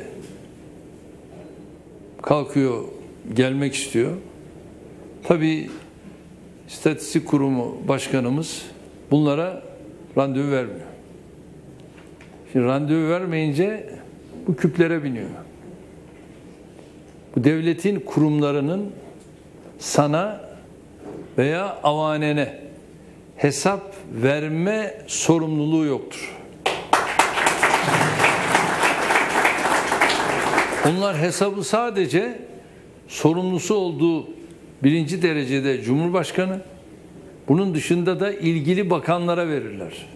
kalkıyor, gelmek istiyor. Tabii İstatistik Kurumu Başkanımız bunlara randevu vermiyor. Şimdi randevu vermeyince bu küplere biniyor. Bu devletin kurumlarının sana veya avanene hesap verme sorumluluğu yoktur. Onlar hesabı sadece sorumlusu olduğu birinci derecede Cumhurbaşkanı, bunun dışında da ilgili bakanlara verirler.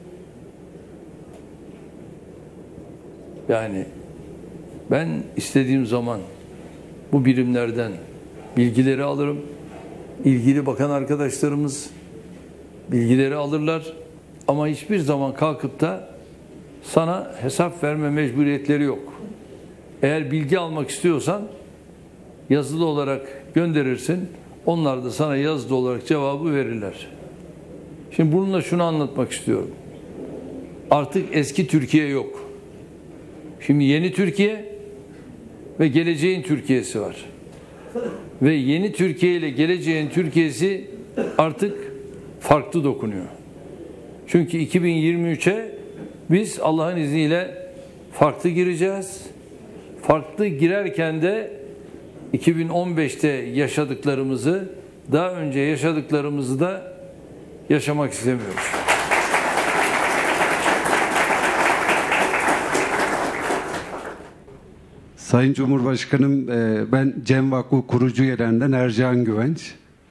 Yani ben istediğim zaman bu birimlerden bilgileri alırım. İlgili bakan arkadaşlarımız bilgileri alırlar. Ama hiçbir zaman kalkıp da sana hesap verme mecburiyetleri yok. Eğer bilgi almak istiyorsan yazılı olarak gönderirsin. Onlar da sana yazılı olarak cevabı verirler. Şimdi bununla şunu anlatmak istiyorum. Artık eski Türkiye yok. Şimdi yeni Türkiye ve geleceğin Türkiye'si var. Ve yeni Türkiye ile geleceğin Türkiye'si artık farklı dokunuyor. Çünkü 2023'e biz Allah'ın izniyle farklı gireceğiz. Farklı girerken de 2015'te yaşadıklarımızı, daha önce yaşadıklarımızı da yaşamak istemiyoruz. Sayın Cumhurbaşkanım, ben Cem Vakfı kurucu üyelerinden Ercan Güvenç.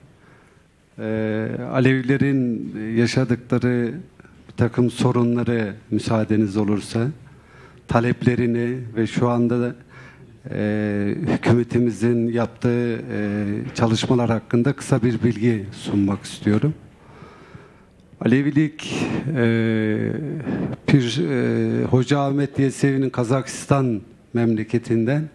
Alevilerin yaşadıkları bir takım sorunları müsaadeniz olursa, taleplerini ve şu anda da hükümetimizin yaptığı çalışmalar hakkında kısa bir bilgi sunmak istiyorum. Alevilik Pir Hoca Ahmet Yesevi'nin Kazakistan memleketinden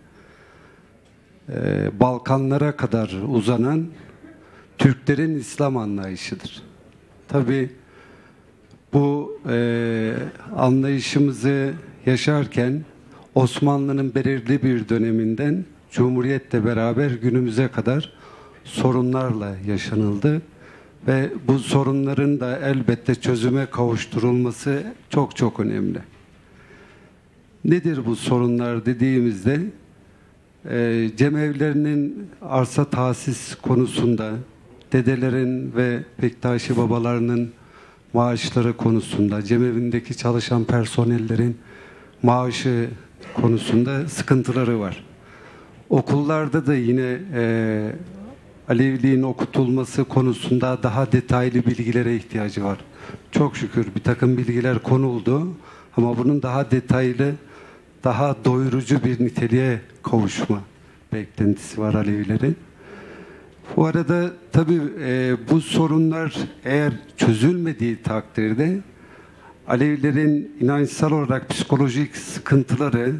Balkanlara kadar uzanan Türklerin İslam anlayışıdır. Tabii bu anlayışımızı yaşarken Osmanlı'nın belirli bir döneminden Cumhuriyet'le beraber günümüze kadar sorunlarla yaşanıldı ve bu sorunların da elbette çözüme kavuşturulması çok çok önemli. Nedir bu sorunlar dediğimizde cemevlerinin arsa tahsis konusunda, dedelerin ve Bektaşi babalarının maaşları konusunda, cemevindeki çalışan personellerin maaşı konusunda sıkıntıları var. Okullarda da yine Aleviliğin okutulması konusunda daha detaylı bilgilere ihtiyacı var. Çok şükür bir takım bilgiler konuldu ama bunun daha detaylı, daha doyurucu bir niteliğe kavuşma beklentisi var Alevilerin. Bu arada tabii bu sorunlar eğer çözülmediği takdirde Alevilerin inançsal olarak psikolojik sıkıntıları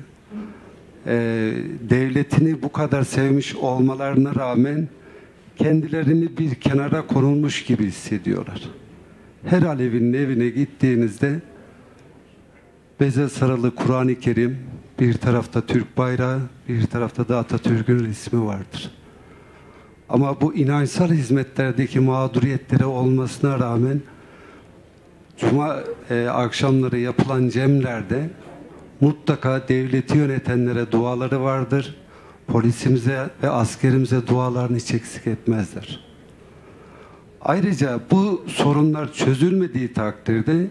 devletini bu kadar sevmiş olmalarına rağmen kendilerini bir kenara konulmuş gibi hissediyorlar. Her Alevinin evine gittiğinizde beze sarılı Kur'an-ı Kerim, bir tarafta Türk bayrağı, bir tarafta da Atatürk'ün resmi vardır. Ama bu inançsal hizmetlerdeki mağduriyetlere olmasına rağmen Cuma akşamları yapılan cemlerde mutlaka devleti yönetenlere duaları vardır. Polisimize ve askerimize dualarını hiç eksik etmezler. Ayrıca bu sorunlar çözülmediği takdirde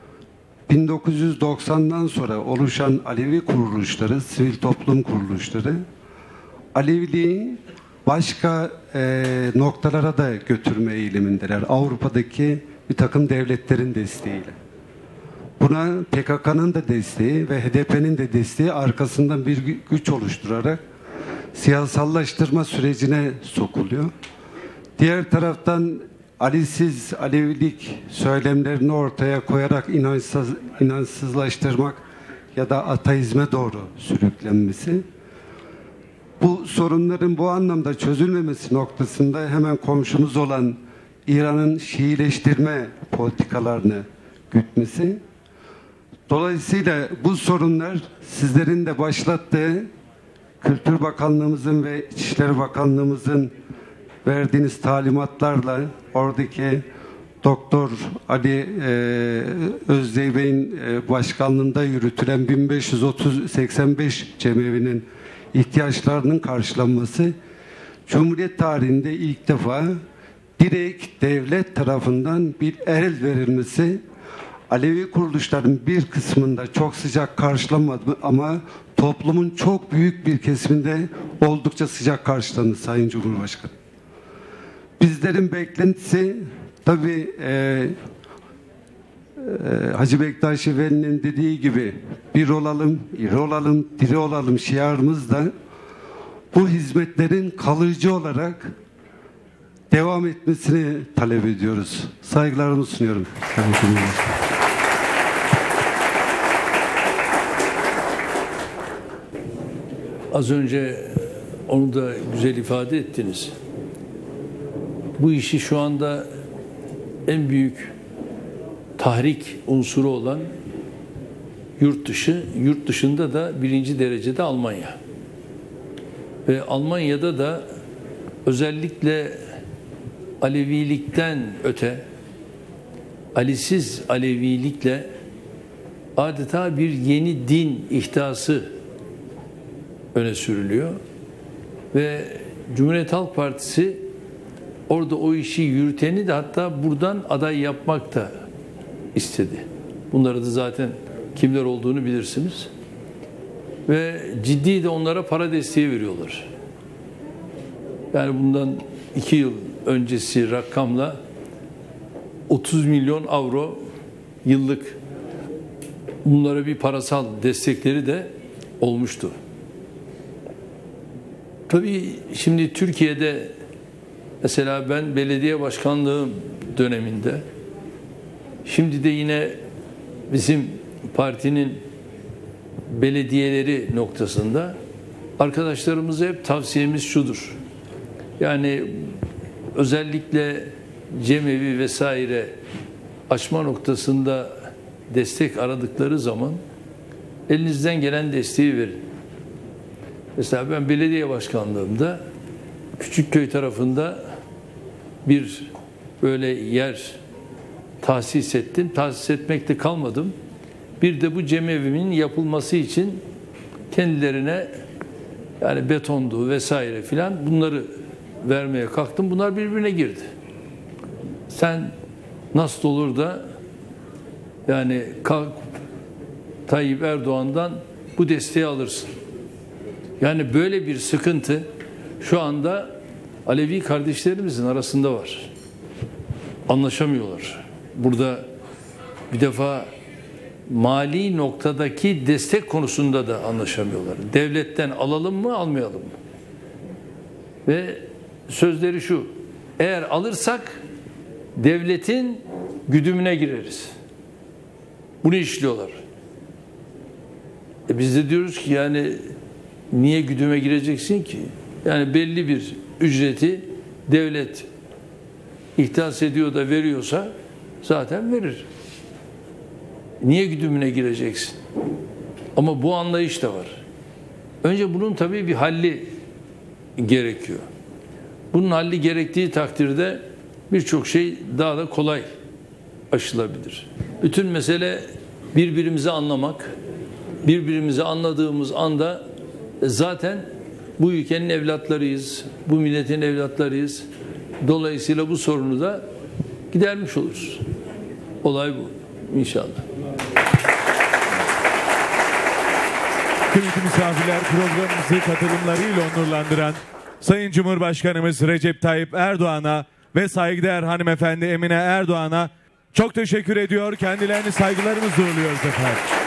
1990'dan sonra oluşan Alevi kuruluşları, sivil toplum kuruluşları Aleviliği başka noktalara da götürme eğilimindeler. Avrupa'daki bir takım devletlerin desteğiyle. Buna PKK'nın da desteği ve HDP'nin de desteği arkasından bir güç oluşturarak siyasallaştırma sürecine sokuluyor. Diğer taraftan Alisiz Alevilik söylemlerini ortaya koyarak inançsızlaştırmak ya da ateizme doğru sürüklenmesi. Bu sorunların bu anlamda çözülmemesi noktasında hemen komşumuz olan İran'ın Şiileştirme politikalarını gütmesi. Dolayısıyla bu sorunlar sizlerin de başlattığı Kültür Bakanlığımızın ve İçişleri Bakanlığımızın verdiğiniz talimatlarla oradaki Doktor Ali Özdey Bey'in başkanlığında yürütülen 1585 cemevinin ihtiyaçlarının karşılanması Cumhuriyet tarihinde ilk defa direkt devlet tarafından bir el verilmesi Alevi kuruluşların bir kısmında çok sıcak karşılanmadı ama toplumun çok büyük bir kesiminde oldukça sıcak karşılandı Sayın Cumhurbaşkanı. Bizlerin beklentisi tabii Hacı Bektaşi Veli'nin dediği gibi bir olalım, iri olalım, diri olalım şiarımız da bu hizmetlerin kalıcı olarak devam etmesini talep ediyoruz. Saygılarımı sunuyorum. Az önce onu da güzel ifade ettiniz. Bu işi şu anda en büyük tahrik unsuru olan yurt dışı, yurt dışında da birinci derecede Almanya. Ve Almanya'da da özellikle Alevilikten öte, Alisiz Alevilikle adeta bir yeni din ihdası öne sürülüyor. Ve Cumhuriyet Halk Partisi orada o işi yürüteni de hatta buradan aday yapmak da istedi. Bunları da zaten kimler olduğunu bilirsiniz. Ve ciddi de onlara para desteği veriyorlar. Yani bundan 2 yıl öncesi rakamla 30 milyon avro yıllık bunlara bir parasal destekleri de olmuştu. Tabii şimdi Türkiye'de mesela ben belediye başkanlığım döneminde, şimdi de yine bizim partinin belediyeleri noktasında arkadaşlarımıza hep tavsiyemiz şudur. Yani özellikle cemevi vesaire açma noktasında destek aradıkları zaman elinizden gelen desteği verin. Mesela ben belediye başkanlığımda Küçükköy tarafında bir böyle yer tahsis ettim. Tahsis etmekte kalmadım. Bir de bu cemevimin yapılması için kendilerine yani betondu vesaire filan bunları vermeye kalktım. Bunlar birbirine girdi. Sen nasıl olur da yani kalk Tayyip Erdoğan'dan bu desteği alırsın. Yani böyle bir sıkıntı şu anda Alevi kardeşlerimizin arasında var. Anlaşamıyorlar. Burada bir defa mali noktadaki destek konusunda da anlaşamıyorlar. Devletten alalım mı, almayalım mı? Ve sözleri şu: eğer alırsak devletin güdümüne gireriz. Bunu işliyorlar. Biz de diyoruz ki yani niye güdüme gireceksin ki? Yani belli bir ücreti devlet ihtas ediyor da veriyorsa zaten verir. Niye güdümüne gireceksin? Ama bu anlayış da var. Önce bunun tabii bir halli gerekiyor. Bunun halli gerektiği takdirde birçok şey daha da kolay aşılabilir. Bütün mesele birbirimizi anlamak. Birbirimizi anladığımız anda zaten bu ülkenin evlatlarıyız, bu milletin evlatlarıyız. Dolayısıyla bu sorunu da gidermiş oluruz. Olay bu inşallah. Kıymetli misafirler, programımızı katılımlarıyla onurlandıran Sayın Cumhurbaşkanımız Recep Tayyip Erdoğan'a ve saygıdeğer hanımefendi Emine Erdoğan'a çok teşekkür ediyor. Kendilerini saygılarımızla uğurluyoruz efendim.